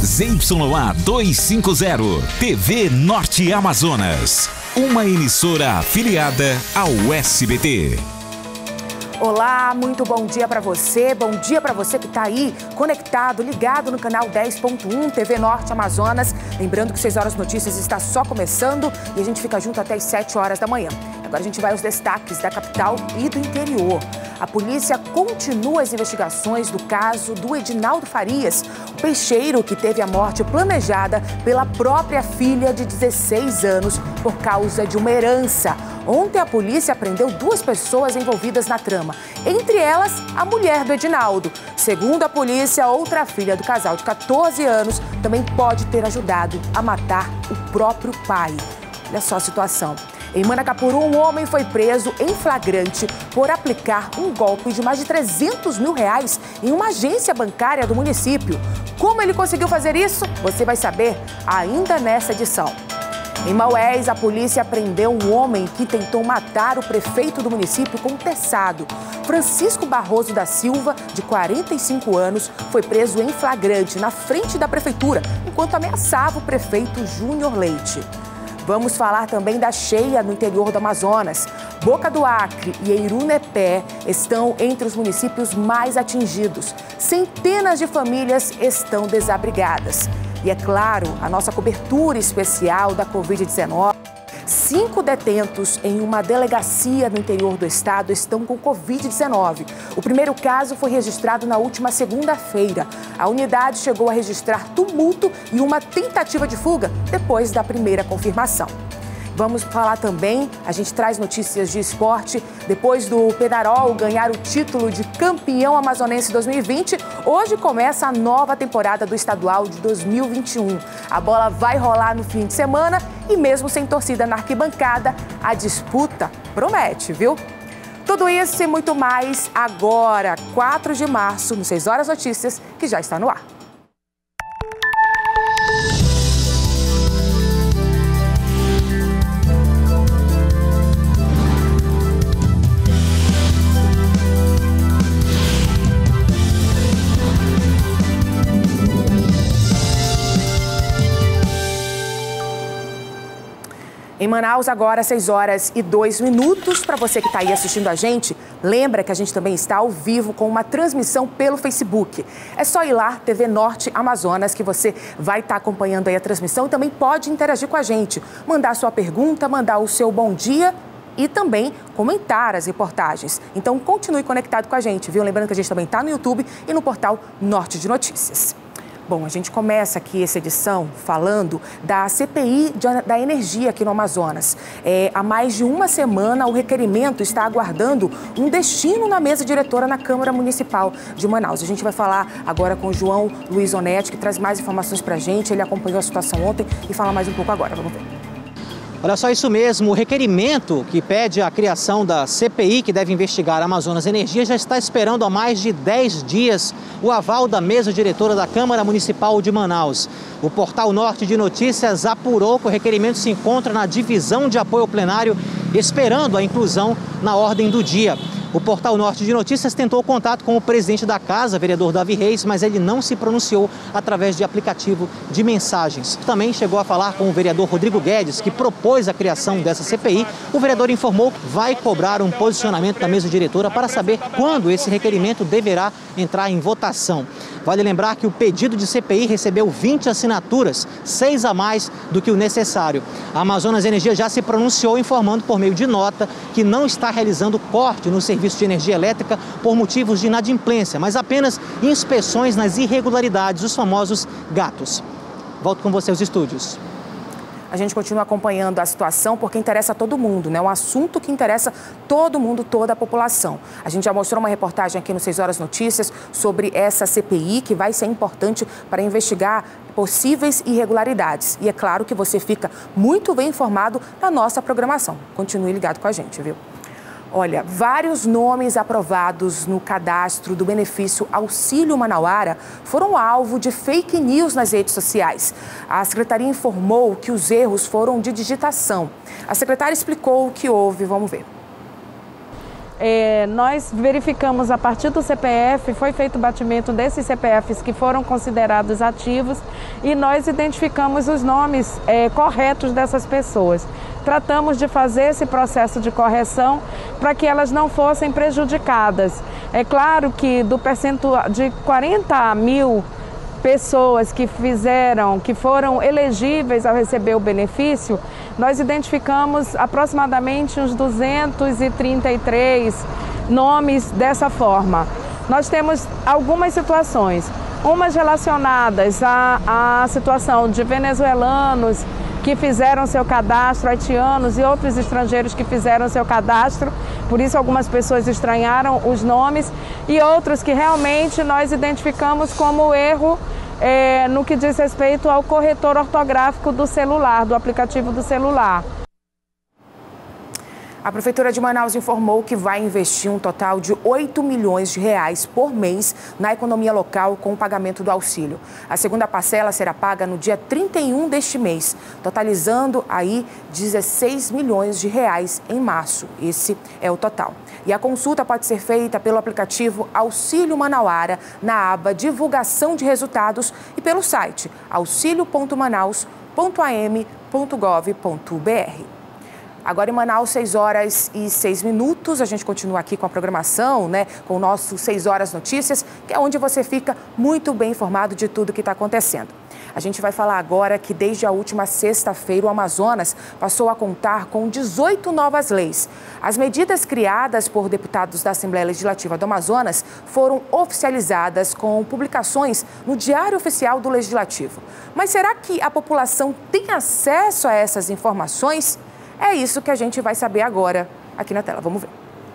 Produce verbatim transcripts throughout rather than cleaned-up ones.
Z Y A duzentos e cinquenta, T V Norte Amazonas, uma emissora afiliada ao S B T. Olá, muito bom dia para você, bom dia para você que está aí conectado, ligado no canal dez ponto um, T V Norte Amazonas. Lembrando que seis horas Notícias está só começando e a gente fica junto até as sete horas da manhã. Agora a gente vai aos destaques da capital e do interior. A polícia continua as investigações do caso do Edinaldo Farias, o peixeiro que teve a morte planejada pela própria filha de dezesseis anos por causa de uma herança. Ontem a polícia prendeu duas pessoas envolvidas na trama, entre elas a mulher do Edinaldo. Segundo a polícia, outra filha do casal de quatorze anos também pode ter ajudado a matar o próprio pai. Olha só a situação. Em Manacapuru, um homem foi preso em flagrante por aplicar um golpe de mais de trezentos mil reais em uma agência bancária do município. Como ele conseguiu fazer isso? Você vai saber ainda nessa edição. Em Maués, a polícia prendeu um homem que tentou matar o prefeito do município com um terçado. Francisco Barroso da Silva, de quarenta e cinco anos, foi preso em flagrante na frente da prefeitura, enquanto ameaçava o prefeito Júnior Leite. Vamos falar também da cheia no interior do Amazonas. Boca do Acre e Eirunepé estão entre os municípios mais atingidos. Centenas de famílias estão desabrigadas. E é claro, a nossa cobertura especial da covid dezenove. Cinco detentos em uma delegacia no interior do estado estão com covid dezenove. O primeiro caso foi registrado na última segunda-feira. A unidade chegou a registrar tumulto e uma tentativa de fuga depois da primeira confirmação. Vamos falar também, a gente traz notícias de esporte. Depois do Peñarol ganhar o título de campeão amazonense dois mil e vinte, hoje começa a nova temporada do estadual de dois mil e vinte e um. A bola vai rolar no fim de semana e mesmo sem torcida na arquibancada, a disputa promete, viu? Tudo isso e muito mais agora, quatro de março, no seis horas Notícias, que já está no ar. Em Manaus, agora, seis horas e dois minutos. Para você que está aí assistindo a gente, lembra que a gente também está ao vivo com uma transmissão pelo Facebook. É só ir lá, T V Norte Amazonas, que você vai estar acompanhando aí a transmissão e também pode interagir com a gente. Mandar sua pergunta, mandar o seu bom dia e também comentar as reportagens. Então, continue conectado com a gente, viu? Lembrando que a gente também está no YouTube e no portal Norte de Notícias. Bom, a gente começa aqui essa edição falando da C P I da energia aqui no Amazonas. É, há mais de uma semana, o requerimento está aguardando um destino na mesa diretora na Câmara Municipal de Manaus. A gente vai falar agora com o João Luiz Onetti, que traz mais informações para a gente. Ele acompanhou a situação ontem e fala mais um pouco agora. Vamos ver. Olha só, isso mesmo, o requerimento que pede a criação da C P I, que deve investigar a Amazonas Energia, já está esperando há mais de dez dias o aval da mesa diretora da Câmara Municipal de Manaus. O portal Norte de Notícias apurou que o requerimento se encontra na divisão de apoio ao plenário, esperando a inclusão na ordem do dia. O portal Norte de Notícias tentou contato com o presidente da casa, vereador Davi Reis, mas ele não se pronunciou através de aplicativo de mensagens. Também chegou a falar com o vereador Rodrigo Guedes, que propôs a criação dessa C P I. O vereador informou que vai cobrar um posicionamento da mesa diretora para saber quando esse requerimento deverá entrar em votação. Vale lembrar que o pedido de C P I recebeu vinte assinaturas, seis a mais do que o necessário. A Amazonas Energia já se pronunciou informando por meio de nota que não está realizando corte no serviço de energia elétrica por motivos de inadimplência, mas apenas inspeções nas irregularidades, os famosos gatos. Volto com você aos estúdios. A gente continua acompanhando a situação porque interessa a todo mundo, né? É um assunto que interessa todo mundo, toda a população. A gente já mostrou uma reportagem aqui no seis horas Notícias sobre essa C P I que vai ser importante para investigar possíveis irregularidades. E é claro que você fica muito bem informado na nossa programação. Continue ligado com a gente, viu? Olha, vários nomes aprovados no cadastro do benefício Auxílio Manauara foram alvo de fake news nas redes sociais. A secretaria informou que os erros foram de digitação. A secretária explicou o que houve. Vamos ver. É, nós verificamos a partir do C P F, foi feito o batimento desses C P Fs que foram considerados ativos e nós identificamos os nomes é, corretos dessas pessoas. Tratamos de fazer esse processo de correção para que elas não fossem prejudicadas. É claro que do percentual de quarenta mil pessoas que fizeram, que foram elegíveis ao receber o benefício, nós identificamos aproximadamente uns duzentos e trinta e três nomes dessa forma. Nós temos algumas situações, umas relacionadas à, à situação de venezuelanos que fizeram seu cadastro, haitianos e outros estrangeiros que fizeram seu cadastro, por isso algumas pessoas estranharam os nomes, e outros que realmente nós identificamos como erro é, no que diz respeito ao corretor ortográfico do celular, do aplicativo do celular. A Prefeitura de Manaus informou que vai investir um total de oito milhões de reais por mês na economia local com o pagamento do auxílio. A segunda parcela será paga no dia trinta e um deste mês, totalizando aí dezesseis milhões de reais em março. Esse é o total. E a consulta pode ser feita pelo aplicativo Auxílio Manauara, na aba Divulgação de Resultados e pelo site auxilio ponto manaus ponto a m ponto gov ponto br. Agora em Manaus, seis horas e seis minutos, a gente continua aqui com a programação, né, com o nosso seis horas Notícias, que é onde você fica muito bem informado de tudo que está acontecendo. A gente vai falar agora que desde a última sexta-feira o Amazonas passou a contar com dezoito novas leis. As medidas criadas por deputados da Assembleia Legislativa do Amazonas foram oficializadas com publicações no Diário Oficial do Legislativo. Mas será que a população tem acesso a essas informações? É isso que a gente vai saber agora aqui na tela. Vamos ver.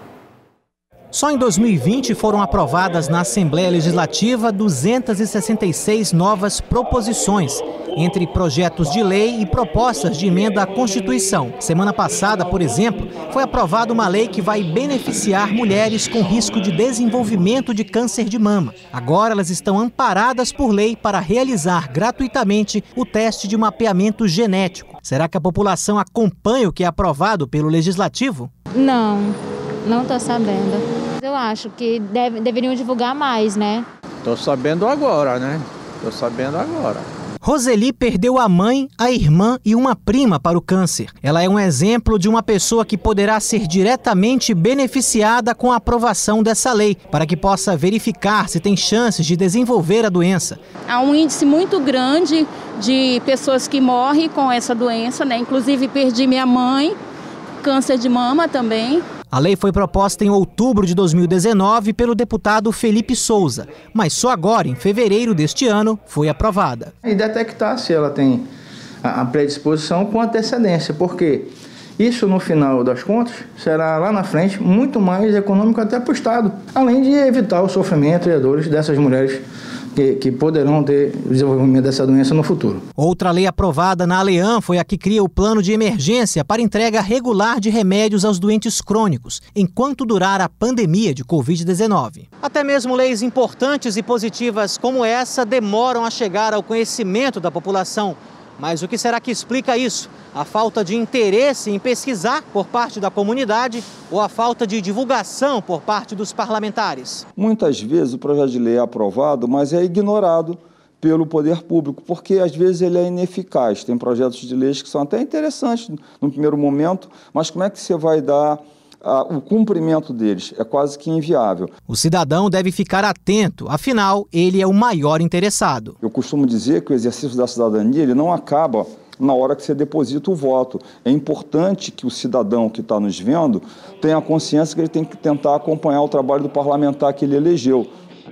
Só em dois mil e vinte foram aprovadas na Assembleia Legislativa duzentas e sessenta e seis novas proposições, entre projetos de lei e propostas de emenda à Constituição. Semana passada, por exemplo, foi aprovada uma lei que vai beneficiar mulheres com risco de desenvolvimento de câncer de mama. Agora elas estão amparadas por lei para realizar gratuitamente o teste de mapeamento genético. Será que a população acompanha o que é aprovado pelo Legislativo? Não, não estou sabendo. Eu acho que deve, deveriam divulgar mais, né? Estou sabendo agora, né? Estou sabendo agora. Roseli perdeu a mãe, a irmã e uma prima para o câncer. Ela é um exemplo de uma pessoa que poderá ser diretamente beneficiada com a aprovação dessa lei, para que possa verificar se tem chances de desenvolver a doença. Há um índice muito grande de pessoas que morrem com essa doença, né? Inclusive perdi minha mãe, câncer de mama também. A lei foi proposta em outubro de dois mil e dezenove pelo deputado Felipe Souza, mas só agora, em fevereiro deste ano, foi aprovada. E detectar se ela tem a predisposição com antecedência, porque isso, no final das contas, será lá na frente muito mais econômico até para o Estado, além de evitar o sofrimento e a dores dessas mulheres Que, que poderão ter o desenvolvimento dessa doença no futuro. Outra lei aprovada na ALEAN foi a que cria o plano de emergência para entrega regular de remédios aos doentes crônicos, enquanto durar a pandemia de covid dezenove. Até mesmo leis importantes e positivas como essa demoram a chegar ao conhecimento da população. Mas o que será que explica isso? A falta de interesse em pesquisar por parte da comunidade ou a falta de divulgação por parte dos parlamentares? Muitas vezes o projeto de lei é aprovado, mas é ignorado pelo poder público, porque às vezes ele é ineficaz. Tem projetos de leis que são até interessantes no primeiro momento, mas como é que você vai dar Uh, o cumprimento deles? É quase que inviável. O cidadão deve ficar atento, afinal, ele é o maior interessado. Eu costumo dizer que o exercício da cidadania ele não acaba na hora que você deposita o voto. É importante que o cidadão que está nos vendo tenha consciência que ele tem que tentar acompanhar o trabalho do parlamentar que ele elegeu.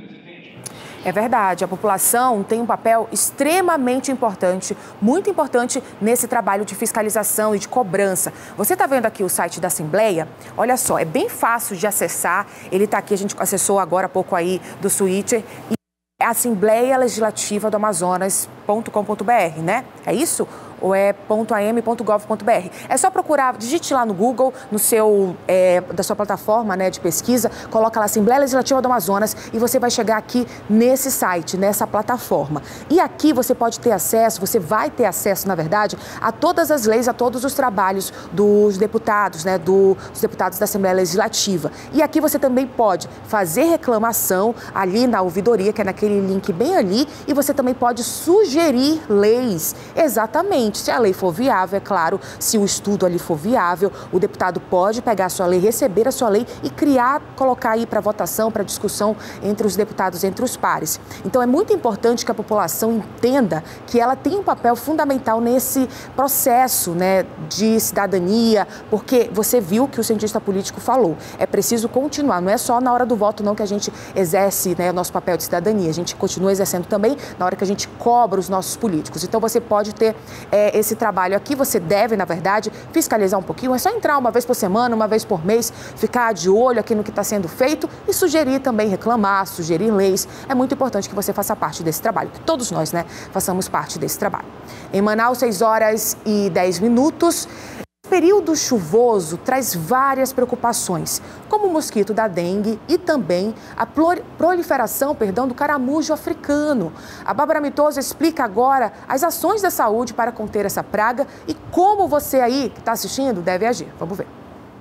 É verdade, a população tem um papel extremamente importante, muito importante nesse trabalho de fiscalização e de cobrança. Você está vendo aqui o site da Assembleia? Olha só, é bem fácil de acessar, ele está aqui, a gente acessou agora há pouco aí do Twitter, e é assembleia legislativa do amazonas ponto com ponto br, né? É isso? ou é ponto a m ponto gov ponto b r. É só procurar, digite lá no Google, no seu, é, da sua plataforma, né, de pesquisa, coloca lá Assembleia Legislativa do Amazonas e você vai chegar aqui nesse site, nessa plataforma. E aqui você pode ter acesso, você vai ter acesso, na verdade, a todas as leis, a todos os trabalhos dos deputados, né, do, dos deputados da Assembleia Legislativa. E aqui você também pode fazer reclamação ali na ouvidoria, que é naquele link bem ali, e você também pode sugerir leis. Exatamente, se a lei for viável, é claro, se o estudo ali for viável, o deputado pode pegar a sua lei, receber a sua lei e criar, colocar aí para votação, para discussão entre os deputados, entre os pares. Então é muito importante que a população entenda que ela tem um papel fundamental nesse processo, né, de cidadania, porque você viu que o cientista político falou, é preciso continuar, não é só na hora do voto não que a gente exerce, né, o nosso papel de cidadania, a gente continua exercendo também na hora que a gente cobra os nossos políticos. Então você pode ter é, esse trabalho aqui, você deve, na verdade, fiscalizar um pouquinho, é só entrar uma vez por semana, uma vez por mês, ficar de olho aqui no que está sendo feito e sugerir também, reclamar, sugerir leis. É muito importante que você faça parte desse trabalho, que todos nós, né, façamos parte desse trabalho. Em Manaus, seis horas e dez minutos. O período chuvoso traz várias preocupações, como o mosquito da dengue e também a proliferação, perdão, do caramujo africano. A Bárbara Mitoso explica agora as ações da saúde para conter essa praga e como você aí que está assistindo deve agir. Vamos ver.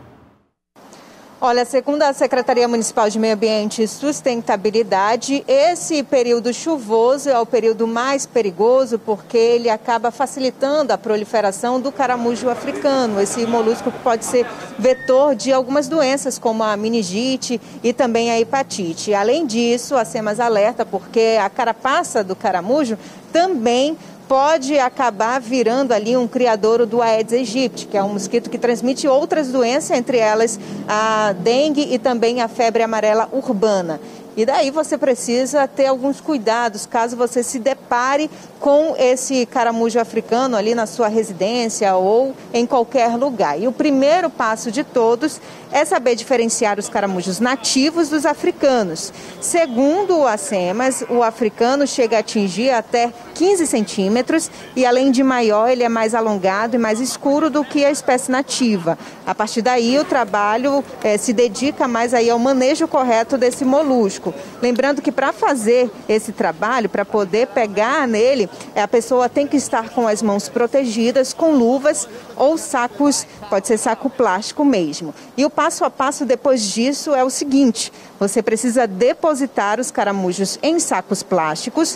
Olha, segundo a Secretaria Municipal de Meio Ambiente e Sustentabilidade, esse período chuvoso é o período mais perigoso porque ele acaba facilitando a proliferação do caramujo africano, esse molusco que pode ser vetor de algumas doenças como a meningite e também a hepatite. Além disso, a SEMAS alerta porque a carapaça do caramujo também pode acabar virando ali um criadouro do Aedes aegypti, que é um mosquito que transmite outras doenças, entre elas a dengue e também a febre amarela urbana. E daí você precisa ter alguns cuidados caso você se depare com esse caramujo africano ali na sua residência ou em qualquer lugar. E o primeiro passo de todos é saber diferenciar os caramujos nativos dos africanos. Segundo a SEMAS, o africano chega a atingir até quinze centímetros e, além de maior, ele é mais alongado e mais escuro do que a espécie nativa. A partir daí, o trabalho eh, se dedica mais aí ao manejo correto desse molusco. Lembrando que para fazer esse trabalho, para poder pegar nele, a pessoa tem que estar com as mãos protegidas, com luvas ou sacos, pode ser saco plástico mesmo. E o passo a passo depois disso é o seguinte: você precisa depositar os caramujos em sacos plásticos,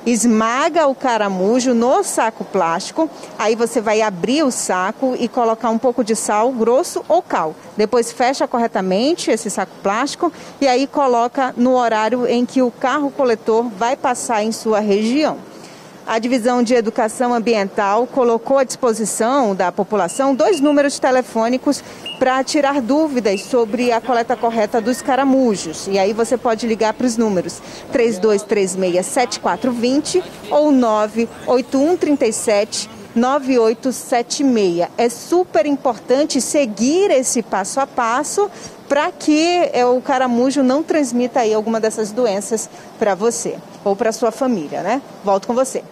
esmaga o caramujo no saco plástico, aí você vai abrir o saco e colocar um pouco de sal grosso ou cal. Depois fecha corretamente esse saco plástico e aí coloca no horário em que o carro coletor vai passar em sua região. A Divisão de Educação Ambiental colocou à disposição da população dois números telefônicos para tirar dúvidas sobre a coleta correta dos caramujos. E aí você pode ligar para os números três dois três seis, sete quatro dois zero ou nove oito um três sete, nove oito sete seis. É super importante seguir esse passo a passo para que o caramujo não transmita aí alguma dessas doenças para você ou para sua família, né? Volto com você.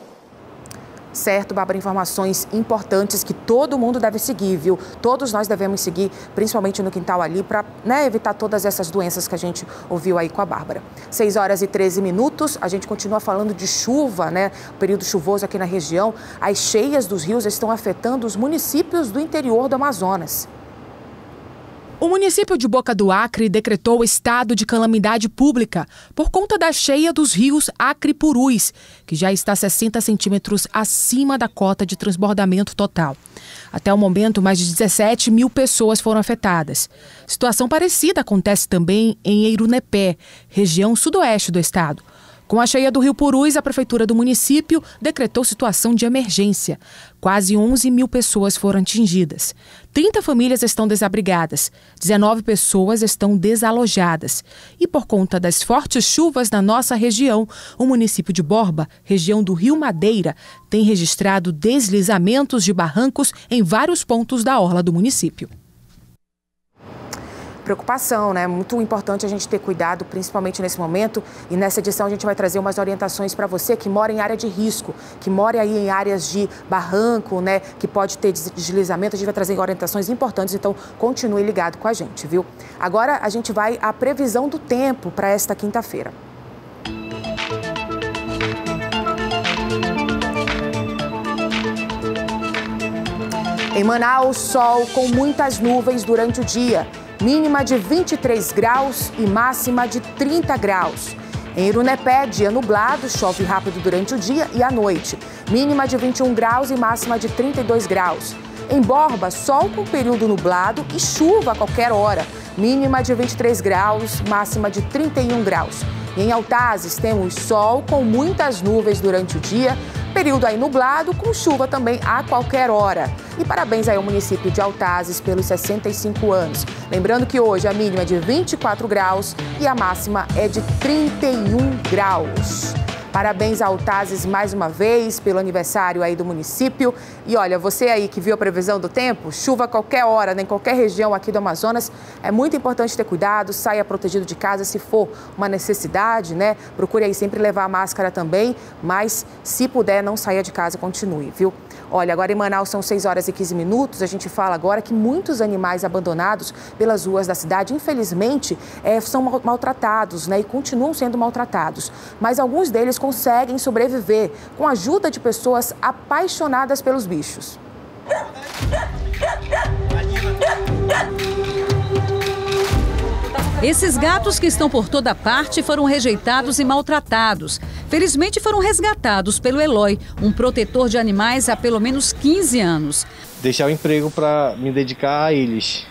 Certo, Bárbara, informações importantes que todo mundo deve seguir, viu? Todos nós devemos seguir, principalmente no quintal ali, para, né, evitar todas essas doenças que a gente ouviu aí com a Bárbara. seis horas e treze minutos, a gente continua falando de chuva, né? O período chuvoso aqui na região. As cheias dos rios estão afetando os municípios do interior do Amazonas. O município de Boca do Acre decretou estado de calamidade pública por conta da cheia dos rios Acre e Purus, que já está sessenta centímetros acima da cota de transbordamento total. Até o momento, mais de dezessete mil pessoas foram afetadas. Situação parecida acontece também em Eirunepé, região sudoeste do estado. Com a cheia do rio Purus, a prefeitura do município decretou situação de emergência. Quase onze mil pessoas foram atingidas. trinta famílias estão desabrigadas, dezenove pessoas estão desalojadas. E por conta das fortes chuvas na nossa região, o município de Borba, região do Rio Madeira, tem registrado deslizamentos de barrancos em vários pontos da orla do município. preocupação, né? Muito importante a gente ter cuidado, principalmente nesse momento. E nessa edição a gente vai trazer umas orientações para você que mora em área de risco, que mora aí em áreas de barranco, né? Que pode ter deslizamento. A gente vai trazer orientações importantes, então continue ligado com a gente, viu? Agora a gente vai à previsão do tempo para esta quinta-feira. Em Manaus, sol com muitas nuvens durante o dia, mínima de vinte e três graus e máxima de trinta graus. Em Irunepé, dia nublado, chove rápido durante o dia e à noite, mínima de vinte e um graus e máxima de trinta e dois graus. Em Borba, sol com período nublado e chuva a qualquer hora, mínima de vinte e três graus, máxima de trinta e um graus. E em Altazes, temos sol com muitas nuvens durante o dia, período aí nublado, com chuva também a qualquer hora. E parabéns aí ao município de Altazes pelos sessenta e cinco anos. Lembrando que hoje a mínima é de vinte e quatro graus e a máxima é de trinta e um graus. Parabéns a Altazes mais uma vez pelo aniversário aí do município. E olha, você aí que viu a previsão do tempo, chuva a qualquer hora, né, em qualquer região aqui do Amazonas, é muito importante ter cuidado, saia protegido de casa se for uma necessidade, né? Procure aí sempre levar a máscara também, mas se puder não saia de casa, continue, viu? Olha, agora em Manaus são seis horas e quinze minutos, a gente fala agora que muitos animais abandonados pelas ruas da cidade, infelizmente, é, são maltratados, né, e continuam sendo maltratados. Mas alguns deles conseguem sobreviver com a ajuda de pessoas apaixonadas pelos bichos. Esses gatos que estão por toda parte foram rejeitados e maltratados. Felizmente foram resgatados pelo Eloy, um protetor de animais há pelo menos quinze anos. Deixar o emprego para me dedicar a eles.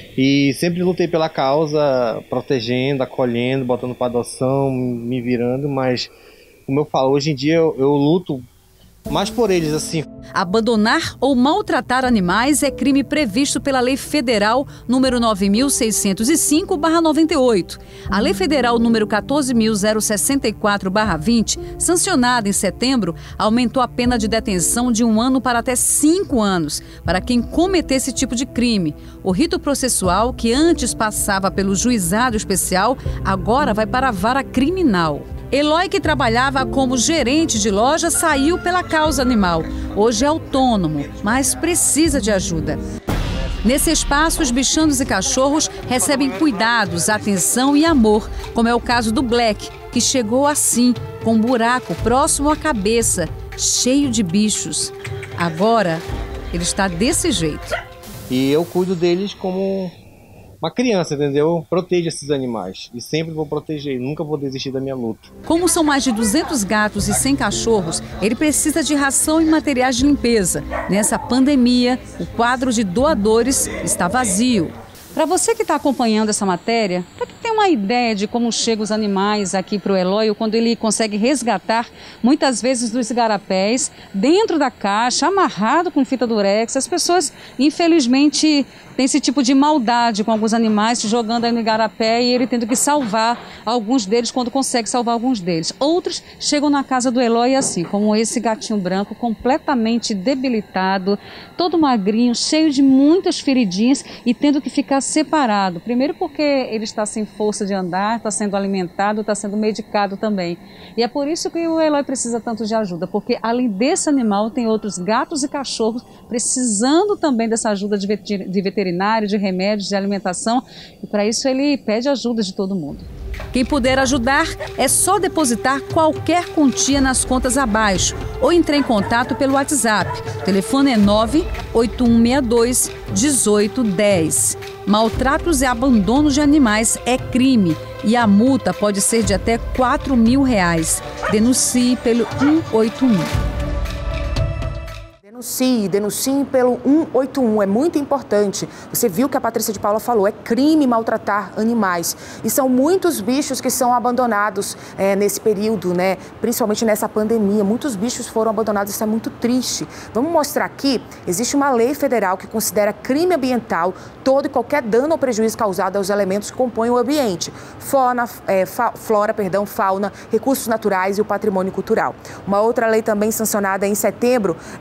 E sempre lutei pela causa, protegendo, acolhendo, botando para adoção, me virando, mas como eu falo, hoje em dia eu, eu luto mais por eles, assim. Abandonar ou maltratar animais é crime previsto pela Lei Federal número nove mil seiscentos e cinco barra noventa e oito. A Lei Federal número quatorze mil sessenta e quatro barra vinte, sancionada em setembro, aumentou a pena de detenção de um ano para até cinco anos para quem cometer esse tipo de crime. O rito processual, que antes passava pelo juizado especial, agora vai para a vara criminal. Eloy, que trabalhava como gerente de loja, saiu pela causa animal. Hoje é autônomo, mas precisa de ajuda. Nesse espaço, os bichanos e cachorros recebem cuidados, atenção e amor, como é o caso do Black, que chegou assim, com um buraco próximo à cabeça, cheio de bichos. Agora, ele está desse jeito. E eu cuido deles como uma criança, entendeu? Protejo esses animais e sempre vou proteger, nunca vou desistir da minha luta. Como são mais de duzentos gatos e cem cachorros, ele precisa de ração e materiais de limpeza. Nessa pandemia, o quadro de doadores está vazio. Para você que está acompanhando essa matéria, para que tenha uma ideia de como chegam os animais aqui para o Eloy, quando ele consegue resgatar, muitas vezes dos igarapés, dentro da caixa, amarrado com fita durex, as pessoas, infelizmente, têm esse tipo de maldade com alguns animais, se jogando aí no igarapé e ele tendo que salvar alguns deles quando consegue salvar alguns deles. Outros chegam na casa do Eloy assim, como esse gatinho branco, completamente debilitado, todo magrinho, cheio de muitas feridinhas e tendo que ficar separado. Primeiro porque ele está sem força de andar, está sendo alimentado, está sendo medicado também. E é por isso que o Eloy precisa tanto de ajuda, porque além desse animal tem outros gatos e cachorros precisando também dessa ajuda de veterinário, de remédios, de alimentação. E para isso ele pede ajuda de todo mundo. Quem puder ajudar é só depositar qualquer quantia nas contas abaixo ou entrar em contato pelo WhatsApp. O telefone é nove oito um seis dois um oito um zero. Maltratos e abandono de animais é crime e a multa pode ser de até quatro mil reais. Denuncie pelo um oito um. Denuncie, denuncie pelo um oito um, é muito importante. Você viu que a Patrícia de Paula falou, é crime maltratar animais. E são muitos bichos que são abandonados é, nesse período, né? Principalmente nessa pandemia. Muitos bichos foram abandonados, isso é muito triste. Vamos mostrar aqui, existe uma lei federal que considera crime ambiental todo e qualquer dano ou prejuízo causado aos elementos que compõem o ambiente. Fauna, é, fa, flora, perdão, fauna, recursos naturais e o patrimônio cultural. Uma outra lei também sancionada em setembro é aumentar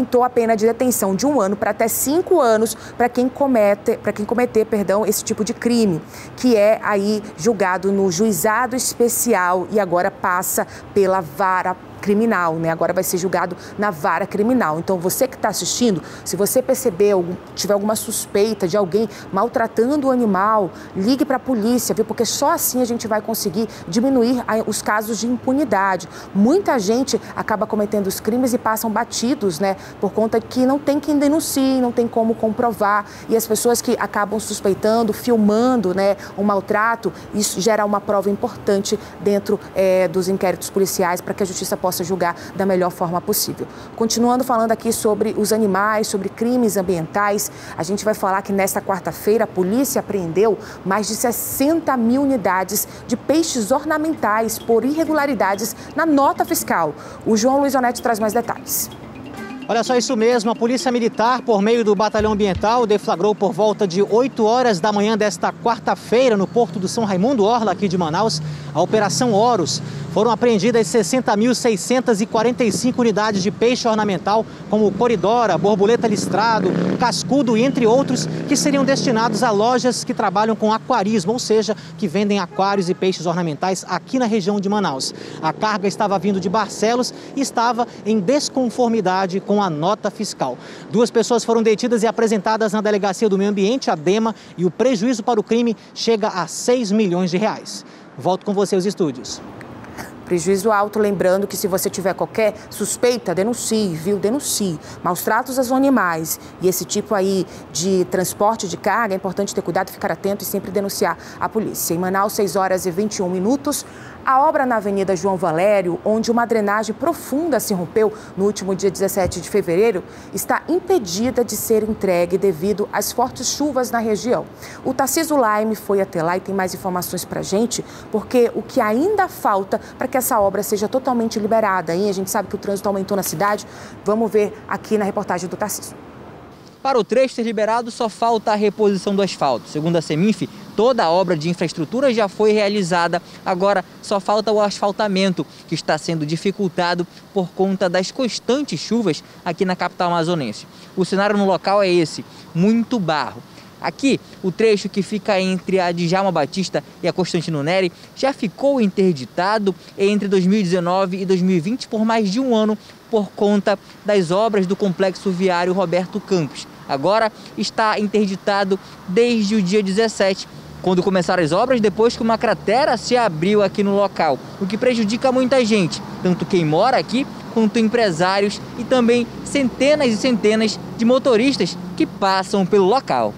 aumentou a pena de detenção de um ano para até cinco anos para quem comete, para quem cometer, perdão, esse tipo de crime, que é aí julgado no juizado especial e agora passa pela vara criminal, né? Agora vai ser julgado na vara criminal. Então, você que está assistindo, se você perceber, tiver alguma suspeita de alguém maltratando o animal, ligue para a polícia, viu? Porque só assim a gente vai conseguir diminuir os casos de impunidade. Muita gente acaba cometendo os crimes e passam batidos, né? Por conta que não tem quem denuncie, não tem como comprovar. E as pessoas que acabam suspeitando, filmando, né, um maltrato, isso gera uma prova importante dentro é, dos inquéritos policiais para que a justiça possa julgar da melhor forma possível. Continuando falando aqui sobre os animais, sobre crimes ambientais, a gente vai falar que nesta quarta-feira a polícia apreendeu mais de sessenta mil unidades de peixes ornamentais por irregularidades na nota fiscal. O João Luiz Onetti traz mais detalhes. Olha só, isso mesmo, a Polícia Militar, por meio do Batalhão Ambiental, deflagrou por volta de oito horas da manhã desta quarta-feira, no Porto do São Raimundo Orla, aqui de Manaus, a Operação Horus. Foram apreendidas sessenta mil seiscentas e quarenta e cinco unidades de peixe ornamental, como coridora, borboleta listrado, cascudo e entre outros, que seriam destinados a lojas que trabalham com aquarismo, ou seja, que vendem aquários e peixes ornamentais aqui na região de Manaus. A carga estava vindo de Barcelos e estava em desconformidade com a nota fiscal. Duas pessoas foram detidas e apresentadas na Delegacia do Meio Ambiente, a DEMA, e o prejuízo para o crime chega a seis milhões de reais. Volto com você aos estúdios. Prejuízo alto, lembrando que se você tiver qualquer suspeita, denuncie, viu? Denuncie. Maus tratos aos animais e esse tipo aí de transporte de carga, é importante ter cuidado, ficar atento e sempre denunciar a polícia. Em Manaus, seis horas e vinte e um minutos. A obra na Avenida João Valério, onde uma drenagem profunda se rompeu no último dia dezessete de fevereiro, está impedida de ser entregue devido às fortes chuvas na região. O Tarcísio Laime foi até lá e tem mais informações para a gente, porque o que ainda falta para que essa obra seja totalmente liberada, hein? A gente sabe que o trânsito aumentou na cidade. Vamos ver aqui na reportagem do Tarcísio. Para o trecho ser liberado, só falta a reposição do asfalto. Segundo a Seminf, toda a obra de infraestrutura já foi realizada. Agora só falta o asfaltamento, que está sendo dificultado por conta das constantes chuvas aqui na capital amazonense. O cenário no local é esse, muito barro. Aqui, o trecho que fica entre a Djalma Batista e a Constantino Neri já ficou interditado entre dois mil e dezenove e dois mil e vinte por mais de um ano por conta das obras do Complexo Viário Roberto Campos. Agora está interditado desde o dia dezessete, quando começaram as obras, depois que uma cratera se abriu aqui no local, o que prejudica muita gente, tanto quem mora aqui quanto empresários e também centenas e centenas de motoristas que passam pelo local.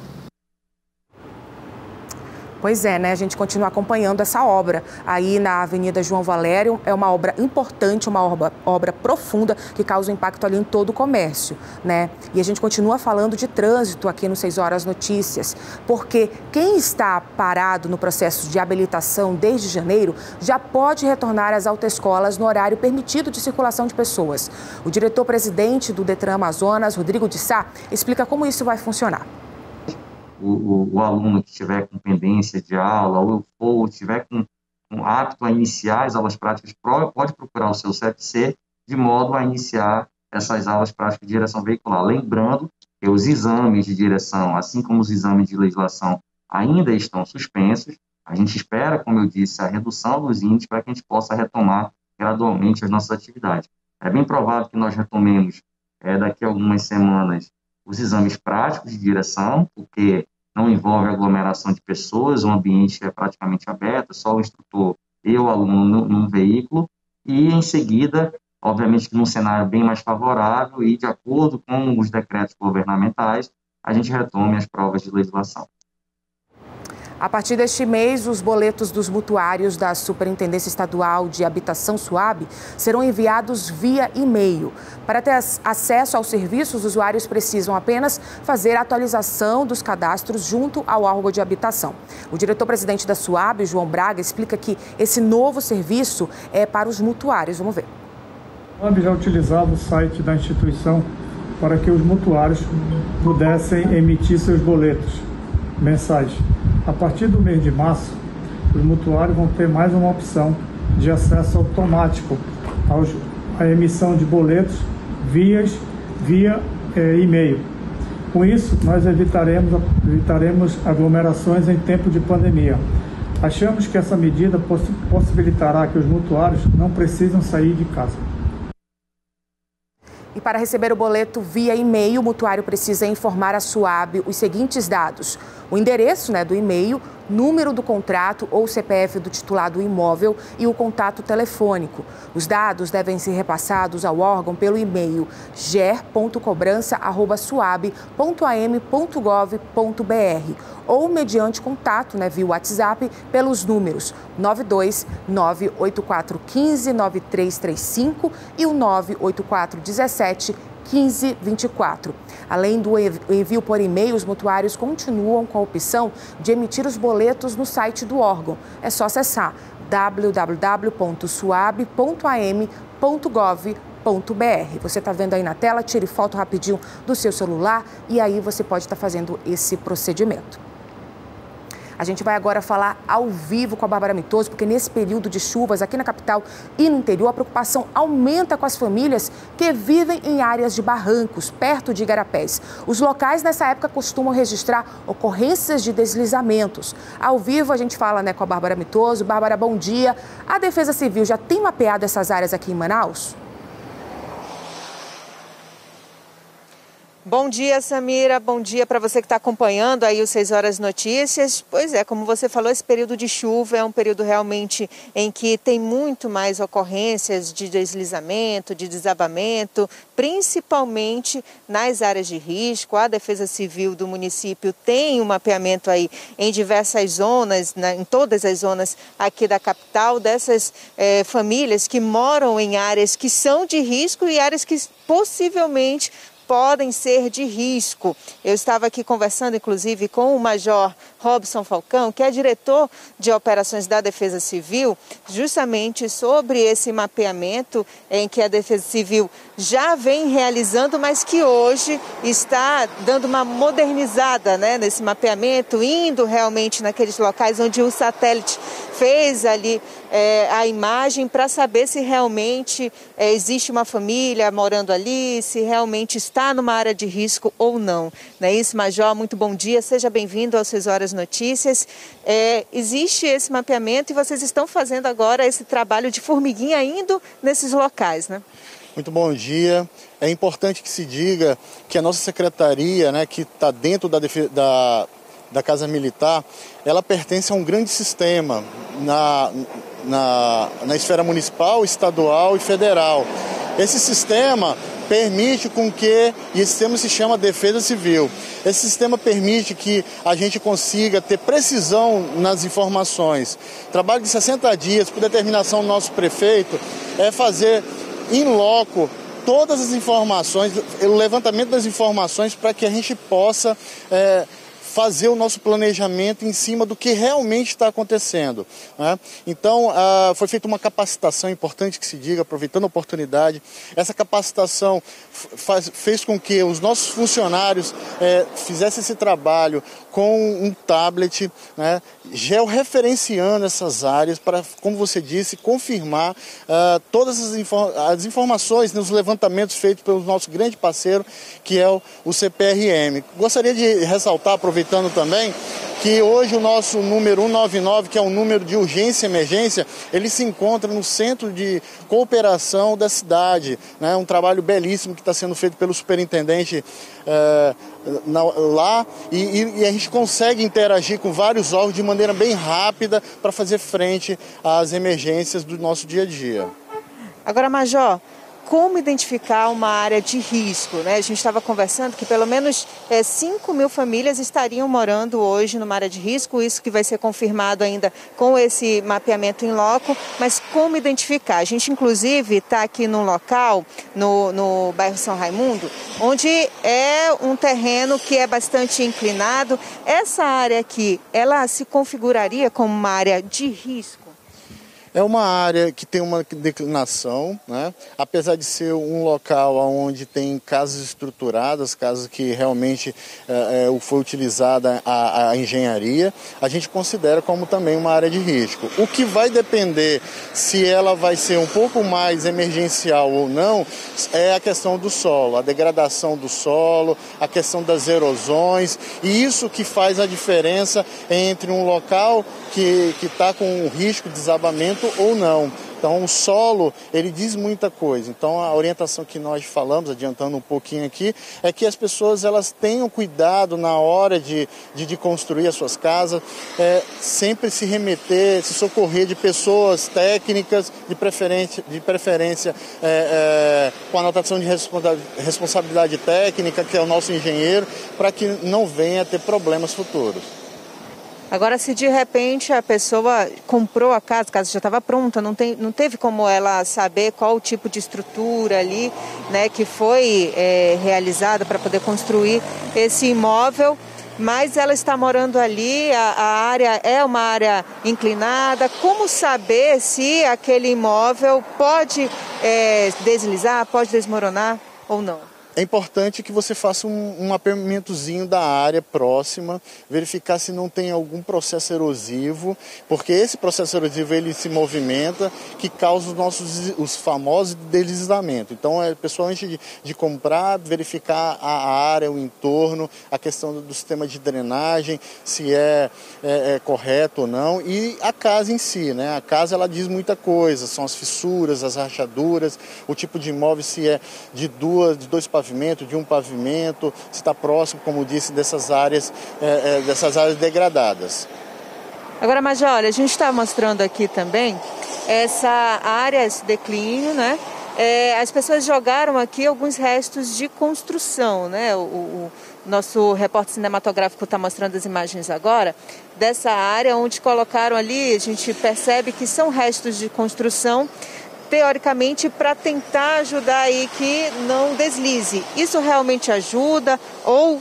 Pois é, né? A gente continua acompanhando essa obra aí na Avenida João Valério. É uma obra importante, uma obra, obra profunda que causa um impacto ali em todo o comércio, né? E a gente continua falando de trânsito aqui no seis horas Notícias, porque quem está parado no processo de habilitação desde janeiro já pode retornar às autoescolas no horário permitido de circulação de pessoas. O diretor-presidente do Detran Amazonas, Rodrigo de Sá, explica como isso vai funcionar. O, o, o aluno que estiver com pendência de aula ou, ou estiver com, com apto a iniciar as aulas práticas, pode procurar o seu C F C de modo a iniciar essas aulas práticas de direção veicular. Lembrando que os exames de direção, assim como os exames de legislação, ainda estão suspensos. A gente espera, como eu disse, a redução dos índices para que a gente possa retomar gradualmente as nossas atividades. É bem provável que nós retomemos é, daqui a algumas semanas os exames práticos de direção, porque não envolve aglomeração de pessoas, o ambiente é praticamente aberto, só o instrutor e o aluno num, num veículo, e em seguida, obviamente que num cenário bem mais favorável e de acordo com os decretos governamentais, a gente retome as provas de legislação. A partir deste mês, os boletos dos mutuários da Superintendência Estadual de Habitação SUAB serão enviados via e-mail. Para ter acesso aos serviços, os usuários precisam apenas fazer a atualização dos cadastros junto ao órgão de habitação. O diretor-presidente da SUAB, João Braga, explica que esse novo serviço é para os mutuários. Vamos ver. A SUAB já utilizava o site da instituição para que os mutuários pudessem emitir seus boletos mensais. A partir do mês de março, os mutuários vão ter mais uma opção de acesso automático aos, à emissão de boletos via via é, e-mail. Com isso, nós evitaremos, evitaremos aglomerações em tempo de pandemia. Achamos que essa medida poss possibilitará que os mutuários não precisam sair de casa. E para receber o boleto via e-mail, o mutuário precisa informar à SUAB os seguintes dados: o endereço, né, do e-mail, número do contrato ou C P F do titular do imóvel e o contato telefônico. Os dados devem ser repassados ao órgão pelo e-mail ger ponto cobrança arroba suab ponto am ponto gov ponto br ou mediante contato, né, via WhatsApp pelos números nove dois nove oito quatro um cinco nove três três cinco e o nove oito quatro um sete um cinco dois quatro. Além do envio por e-mail, os mutuários continuam com a opção de emitir os boletos no site do órgão. É só acessar w w w ponto suab ponto am ponto gov ponto br. Você está vendo aí na tela, tire foto rapidinho do seu celular e aí você pode estar fazendo esse procedimento. A gente vai agora falar ao vivo com a Bárbara Mitoso, porque nesse período de chuvas aqui na capital e no interior, a preocupação aumenta com as famílias que vivem em áreas de barrancos, perto de igarapés. Os locais nessa época costumam registrar ocorrências de deslizamentos. Ao vivo a gente fala, né, com a Bárbara Mitoso. Bárbara, bom dia. A Defesa Civil já tem mapeado essas áreas aqui em Manaus? Bom dia, Samira. Bom dia para você que está acompanhando aí o seis horas Notícias. Pois é, como você falou, esse período de chuva é um período realmente em que tem muito mais ocorrências de deslizamento, de desabamento, principalmente nas áreas de risco. A Defesa Civil do município tem um mapeamento aí em diversas zonas, né, em todas as zonas aqui da capital, dessas é, famílias que moram em áreas que são de risco e áreas que possivelmente podem ser de risco. Eu estava aqui conversando, inclusive, com o Major Robson Falcão, que é diretor de operações da Defesa Civil, justamente sobre esse mapeamento em que a Defesa Civil já vem realizando, mas que hoje está dando uma modernizada, né, nesse mapeamento, indo realmente naqueles locais onde o satélite fez ali é, a imagem para saber se realmente é, existe uma família morando ali, se realmente está numa área de risco ou não. Não é isso, Major? Muito bom dia, seja bem-vindo ao seis horas Notícias. É, existe esse mapeamento e vocês estão fazendo agora esse trabalho de formiguinha indo nesses locais, né? Muito bom dia. É importante que se diga que a nossa secretaria, né, que está dentro da, da, da Casa Militar, ela pertence a um grande sistema na, na, na esfera municipal, estadual e federal. Esse sistema permite com que, e esse sistema se chama Defesa Civil, esse sistema permite que a gente consiga ter precisão nas informações. Trabalho de sessenta dias, por determinação do nosso prefeito, é fazer in loco todas as informações, o levantamento das informações para que a gente possa é, fazer o nosso planejamento em cima do que realmente está acontecendo, né? Então, ah, foi feita uma capacitação importante que se diga, aproveitando a oportunidade. Essa capacitação faz, fez com que os nossos funcionários é, fizessem esse trabalho com um tablet, né, georreferenciando essas áreas para, como você disse, confirmar ah, todas as, infor as informações nos levantamentos feitos pelo nosso grande parceiro, que é o, o C P R M. Gostaria de ressaltar, aproveitando também, que hoje o nosso número cento e noventa e nove, que é o número de urgência e emergência, ele se encontra no centro de cooperação da cidade, né? Um trabalho belíssimo que está sendo feito pelo superintendente é, na, lá e, e a gente consegue interagir com vários órgãos de maneira bem rápida para fazer frente às emergências do nosso dia a dia. Agora, Major, como identificar uma área de risco, né? A gente estava conversando que pelo menos é, cinco mil famílias estariam morando hoje numa área de risco, isso que vai ser confirmado ainda com esse mapeamento em loco, mas como identificar? A gente inclusive está aqui num local, no, no bairro São Raimundo, onde é um terreno que é bastante inclinado. Essa área aqui, ela se configuraria como uma área de risco? É uma área que tem uma declinação, né? Apesar de ser um local onde tem casas estruturadas, casas que realmente é, é, foi utilizada a, a engenharia, a gente considera como também uma área de risco. O que vai depender se ela vai ser um pouco mais emergencial ou não é a questão do solo, a degradação do solo, a questão das erosões, e isso que faz a diferença entre um local que está com um risco de desabamento ou não. Então o solo, ele diz muita coisa. Então a orientação que nós falamos, adiantando um pouquinho aqui, é que as pessoas elas tenham cuidado na hora de, de, de construir as suas casas, é, sempre se remeter, se socorrer de pessoas técnicas, de preferência, de preferência é, é, com anotação de responsabilidade técnica, que é o nosso engenheiro, para que não venha a ter problemas futuros. Agora, se de repente a pessoa comprou a casa, a casa já estava pronta, não, tem, não teve como ela saber qual o tipo de estrutura ali, né, que foi é, realizada para poder construir esse imóvel, mas ela está morando ali, a, a área é uma área inclinada. Como saber se aquele imóvel pode é, deslizar, pode desmoronar ou não? É importante que você faça um, um mapeamentozinho da área próxima, verificar se não tem algum processo erosivo, porque esse processo erosivo ele se movimenta, que causa os nossos os famosos deslizamentos. Então, é, a pessoa antes de, de comprar, verificar a, a área, o entorno, a questão do, do sistema de drenagem, se é, é, é correto ou não, e a casa em si, né? A casa ela diz muita coisa, são as fissuras, as rachaduras, o tipo de imóvel, se é de duas, de dois pavimentos, de um pavimento, se está próximo, como disse, dessas áreas, é, é, dessas áreas degradadas. Agora, Major, olha, a gente está mostrando aqui também essa área, esse declínio, né? É, as pessoas jogaram aqui alguns restos de construção, né? O, o nosso repórter cinematográfico está mostrando as imagens agora dessa área onde colocaram ali, a gente percebe que são restos de construção, teoricamente, para tentar ajudar aí que não deslize. Isso realmente ajuda ou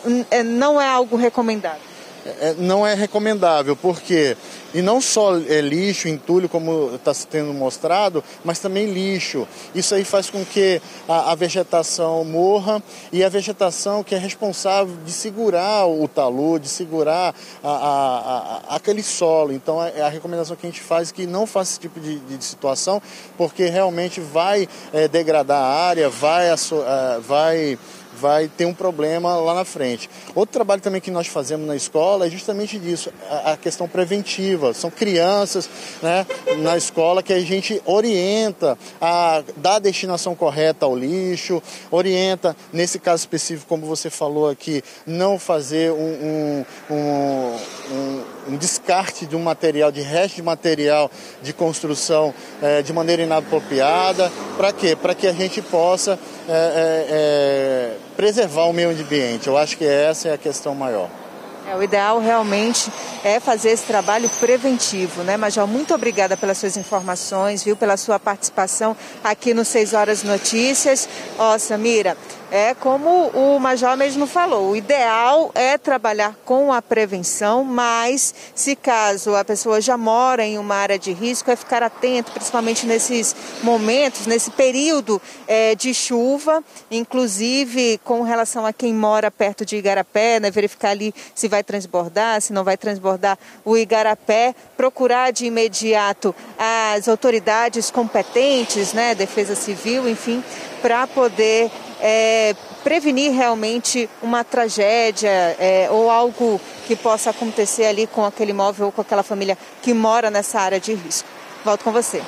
não é algo recomendado? É, não é recomendável, porque e não só é lixo, entulho, como está sendo mostrado, mas também lixo. Isso aí faz com que a, a vegetação morra, e a vegetação que é responsável de segurar o talude, de segurar a, a, a, aquele solo. Então a, a recomendação que a gente faz é que não faça esse tipo de, de situação, porque realmente vai é, degradar a área, vai, uh, vai vai ter um problema lá na frente. Outro trabalho também que nós fazemos na escola é justamente disso, a, a questão preventiva. São crianças, né, na escola que a gente orienta a dar a destinação correta ao lixo, orienta, nesse caso específico, como você falou aqui, não fazer um, um, um, um, um descarte de um material, de resto de material de construção é, de maneira inapropriada. Para quê? Para que a gente possa é, é, é, preservar o meio ambiente. Eu acho que essa é a questão maior. É, o ideal realmente é fazer esse trabalho preventivo, né, Major? Muito obrigada pelas suas informações, viu, pela sua participação aqui no seis horas Notícias. Ó, Samira, é como o Major mesmo falou, o ideal é trabalhar com a prevenção, mas se caso a pessoa já mora em uma área de risco, é ficar atento, principalmente nesses momentos, nesse período é, de chuva, inclusive com relação a quem mora perto de Igarapé, né, verificar ali se vai transbordar, se não vai transbordar o Igarapé, procurar de imediato as autoridades competentes, né, Defesa Civil, enfim, para poder É, prevenir realmente uma tragédia é, ou algo que possa acontecer ali com aquele imóvel ou com aquela família que mora nessa área de risco. Volto com você.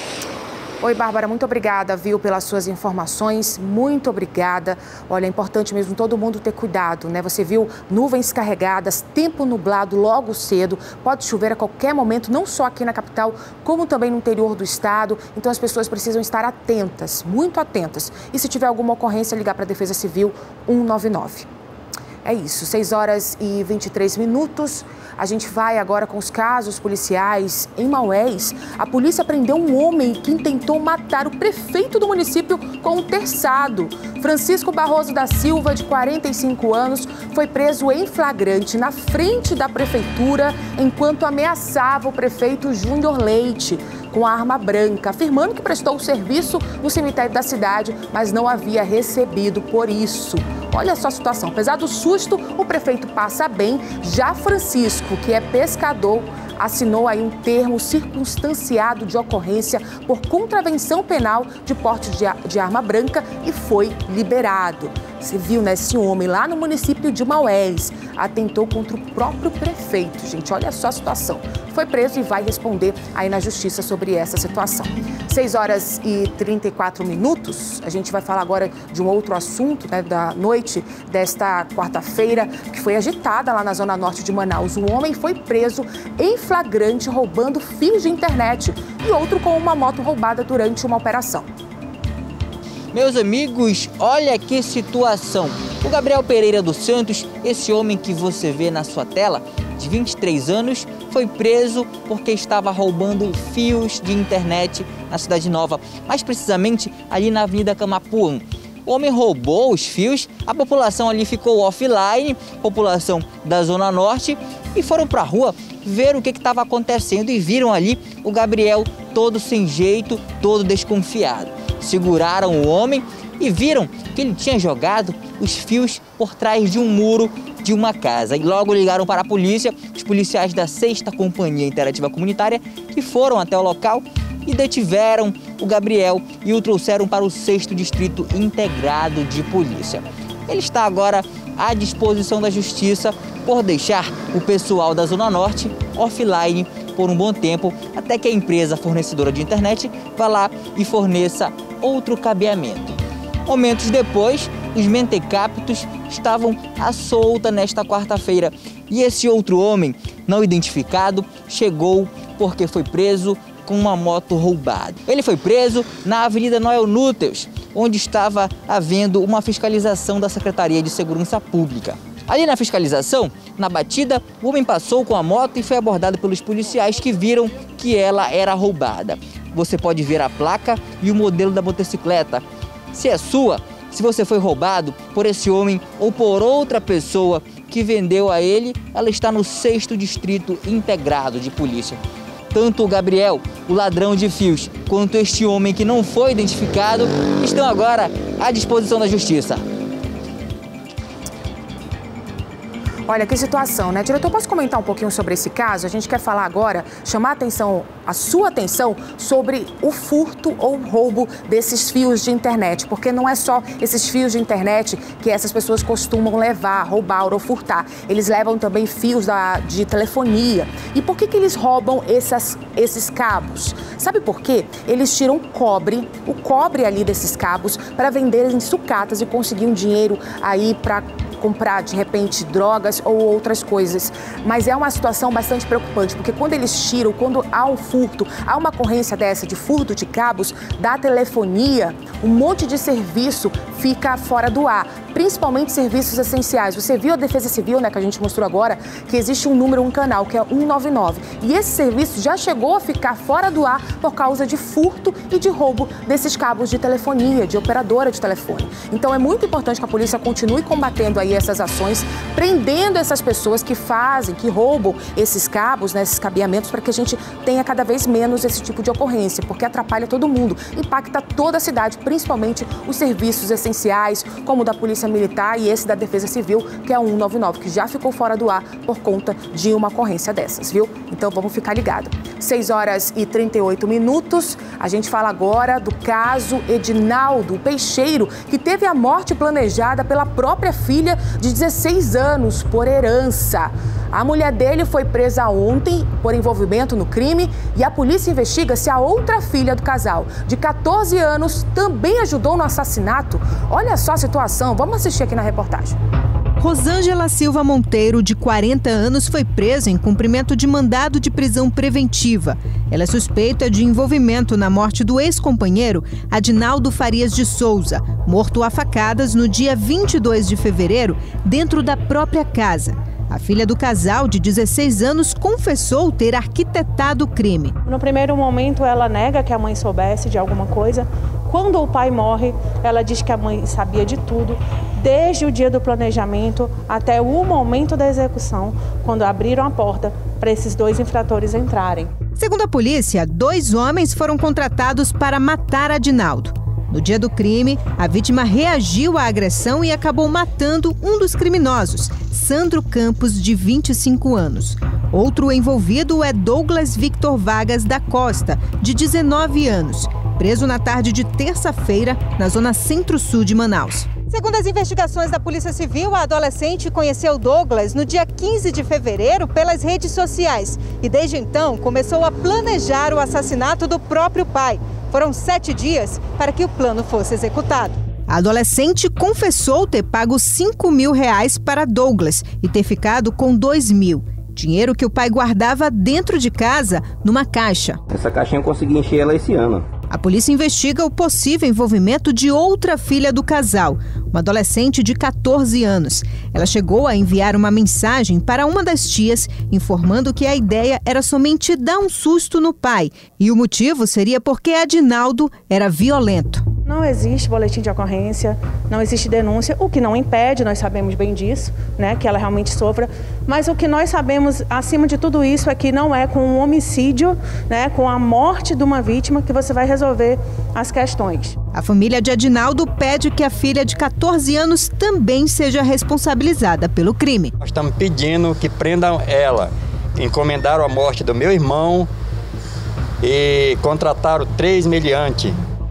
Oi, Bárbara, muito obrigada, viu, pelas suas informações, muito obrigada. Olha, é importante mesmo todo mundo ter cuidado, né? Você viu nuvens carregadas, tempo nublado logo cedo, pode chover a qualquer momento, não só aqui na capital, como também no interior do estado. Então as pessoas precisam estar atentas, muito atentas. E se tiver alguma ocorrência, ligar para a Defesa Civil um nove nove. É isso, seis horas e vinte e três minutos. A gente vai agora com os casos policiais. Em Maués, a polícia prendeu um homem que tentou matar o prefeito do município com um terçado. Francisco Barroso da Silva, de quarenta e cinco anos, foi preso em flagrante na frente da prefeitura enquanto ameaçava o prefeito Júnior Leite. com a arma branca, afirmando que prestou serviço no cemitério da cidade, mas não havia recebido por isso. Olha só a situação. Apesar do susto, o prefeito passa bem. Já Francisco, que é pescador, assinou aí um termo circunstanciado de ocorrência por contravenção penal de porte de, de arma branca e foi liberado. Você viu, né? Esse homem lá no município de Maués atentou contra o próprio prefeito. Gente, olha só a situação. Foi preso e vai responder aí na justiça sobre essa situação. seis horas e trinta e quatro minutos. A gente vai falar agora de um outro assunto, né, da noite desta quarta-feira, que foi agitada lá na zona norte de Manaus. Um homem foi preso em flagrante roubando fios de internet e outro com uma moto roubada durante uma operação. Meus amigos, olha que situação. O Gabriel Pereira dos Santos, esse homem que você vê na sua tela, de vinte e três anos, foi preso porque estava roubando fios de internet na Cidade Nova, mais precisamente ali na Avenida Camapuã. O homem roubou os fios, a população ali ficou offline, população da Zona Norte, e foram para a rua ver o que estava acontecendo e viram ali o Gabriel todo sem jeito, todo desconfiado. Seguraram o homem e viram que ele tinha jogado os fios por trás de um muro de uma casa. E logo ligaram para a polícia, os policiais da sexta Companhia Interativa Comunitária, que foram até o local e detiveram o Gabriel e o trouxeram para o sexto Distrito Integrado de Polícia. Ele está agora à disposição da Justiça por deixar o pessoal da Zona Norte offline por um bom tempo, até que a empresa fornecedora de internet vá lá e forneça outro cabeamento. Momentos depois, os mentecaptos estavam à solta nesta quarta-feira e esse outro homem, não identificado, chegou porque foi preso com uma moto roubada. Ele foi preso na Avenida Noel Núteus, onde estava havendo uma fiscalização da Secretaria de Segurança Pública. Ali na fiscalização, na batida, o homem passou com a moto e foi abordado pelos policiais que viram que ela era roubada. Você pode ver a placa e o modelo da motocicleta. Se é sua, se você foi roubado por esse homem ou por outra pessoa que vendeu a ele, ela está no sexto Distrito Integrado de Polícia. Tanto o Gabriel, o ladrão de fios, quanto este homem que não foi identificado, estão agora à disposição da Justiça. Olha, que situação, né? Diretor, posso comentar um pouquinho sobre esse caso? A gente quer falar agora, chamar a atenção, a sua atenção sobre o furto ou roubo desses fios de internet, porque não é só esses fios de internet que essas pessoas costumam levar, roubar ou furtar. Eles levam também fios da, de telefonia. E por que que eles roubam essas, esses cabos? Sabe por quê? Eles tiram cobre, o cobre ali desses cabos, para vender em sucatas e conseguir um dinheiro aí para comprar, de repente, drogas ou outras coisas. Mas é uma situação bastante preocupante, porque quando eles tiram, quando há um furto, há uma ocorrência dessa de furto de cabos da telefonia, um monte de serviço fica fora do ar, principalmente serviços essenciais. Você viu a Defesa Civil, né, que a gente mostrou agora, que existe um número, um canal, que é um nove nove. E esse serviço já chegou a ficar fora do ar por causa de furto e de roubo desses cabos de telefonia, de operadora de telefone. Então é muito importante que a polícia continue combatendo aí essas ações, prendendo essas pessoas que fazem, que roubam esses cabos, né, esses cabeamentos, para que a gente tenha cada vez menos esse tipo de ocorrência, porque atrapalha todo mundo, impacta toda a cidade, principalmente os serviços essenciais, como o da Polícia Militar e esse da Defesa Civil, que é o um nove nove, que já ficou fora do ar por conta de uma ocorrência dessas, viu? Então vamos ficar ligados. seis horas e trinta e oito minutos, a gente fala agora do caso Edinaldo Peixeiro, que teve a morte planejada pela própria filha de dezesseis anos por herança. A mulher dele foi presa ontem por envolvimento no crime e a polícia investiga se a outra filha do casal, de quatorze anos, também ajudou no assassinato. Olha só a situação, vamos assistir aqui na reportagem. Rosângela Silva Monteiro, de quarenta anos, foi presa em cumprimento de mandado de prisão preventiva. Ela é suspeita de envolvimento na morte do ex-companheiro Adinaldo Farias de Souza, morto a facadas no dia vinte e dois de fevereiro, dentro da própria casa. A filha do casal, de dezesseis anos, confessou ter arquitetado o crime. No primeiro momento, ela nega que a mãe soubesse de alguma coisa. Quando o pai morre, ela diz que a mãe sabia de tudo, desde o dia do planejamento até o momento da execução, quando abriram a porta para esses dois infratores entrarem. Segundo a polícia, dois homens foram contratados para matar Adinaldo. No dia do crime, a vítima reagiu à agressão e acabou matando um dos criminosos, Sandro Campos, de vinte e cinco anos. Outro envolvido é Douglas Victor Vargas da Costa, de dezenove anos, preso na tarde de terça-feira na zona centro-sul de Manaus. Segundo as investigações da Polícia Civil, a adolescente conheceu Douglas no dia quinze de fevereiro pelas redes sociais e desde então começou a planejar o assassinato do próprio pai. Foram sete dias para que o plano fosse executado. A adolescente confessou ter pago cinco mil reais para Douglas e ter ficado com dois mil. Dinheiro que o pai guardava dentro de casa, numa caixa. Essa caixinha eu consegui encher ela esse ano. A polícia investiga o possível envolvimento de outra filha do casal, uma adolescente de quatorze anos. Ela chegou a enviar uma mensagem para uma das tias, informando que a ideia era somente dar um susto no pai. E o motivo seria porque Adinaldo era violento. Não existe boletim de ocorrência, não existe denúncia, o que não impede, nós sabemos bem disso, né, que ela realmente sofra, mas o que nós sabemos, acima de tudo isso, é que não é com um homicídio, né, com a morte de uma vítima, que você vai resolver as questões. A família de Adinaldo pede que a filha de quatorze anos também seja responsabilizada pelo crime. Nós estamos pedindo que prendam ela. Encomendaram a morte do meu irmão e contrataram três meliantes.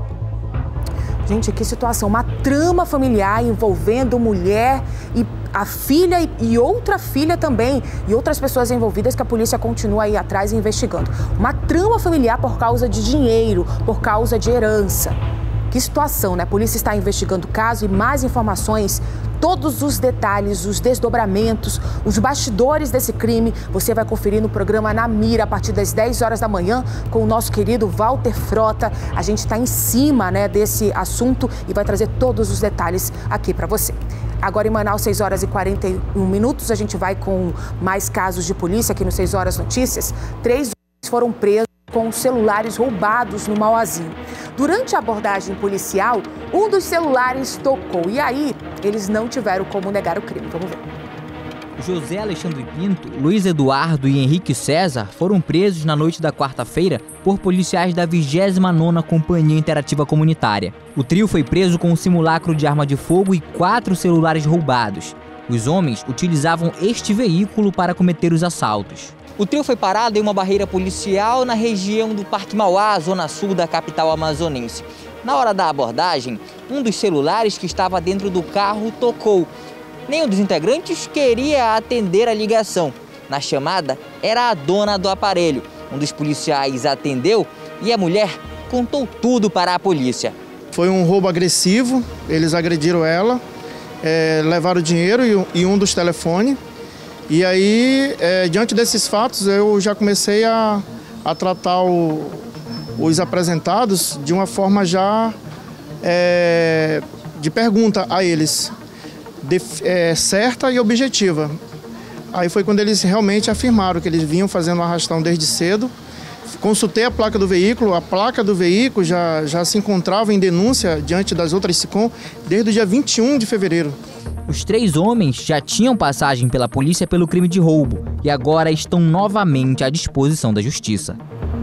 Gente, que situação, uma trama familiar envolvendo mulher e a filha e outra filha também, e outras pessoas envolvidas que a polícia continua aí atrás investigando. Uma trama familiar por causa de dinheiro, por causa de herança. Que situação, né? A polícia está investigando o caso e mais informações, todos os detalhes, os desdobramentos, os bastidores desse crime, você vai conferir no programa Na Mira a partir das dez horas da manhã com o nosso querido Walter Frota. A gente está em cima, né, desse assunto e vai trazer todos os detalhes aqui para você. Agora em Manaus, seis horas e quarenta e um minutos, a gente vai com mais casos de polícia aqui no seis horas Notícias. Três homens foram presos com celulares roubados no Mauazinho. Durante a abordagem policial, um dos celulares tocou e aí eles não tiveram como negar o crime. Vamos ver. José Alexandre Pinto, Luiz Eduardo e Henrique César foram presos na noite da quarta-feira por policiais da vigésima nona Companhia Interativa Comunitária. O trio foi preso com um simulacro de arma de fogo e quatro celulares roubados. Os homens utilizavam este veículo para cometer os assaltos. O trio foi parado em uma barreira policial na região do Parque Mauá, zona sul da capital amazonense. Na hora da abordagem, um dos celulares que estava dentro do carro tocou. Nenhum dos integrantes queria atender a ligação. Na chamada, era a dona do aparelho. Um dos policiais atendeu e a mulher contou tudo para a polícia. Foi um roubo agressivo, eles agrediram ela, é, levaram o dinheiro e um dos telefones. E aí, é, diante desses fatos, eu já comecei a, a tratar o, os apresentados de uma forma já é, de pergunta a eles, de, é, certa e objetiva. Aí foi quando eles realmente afirmaram que eles vinham fazendo arrastão desde cedo. Consultei a placa do veículo, a placa do veículo já, já se encontrava em denúncia diante das outras SICOM desde o dia vinte e um de fevereiro. Os três homens já tinham passagem pela polícia pelo crime de roubo e agora estão novamente à disposição da justiça.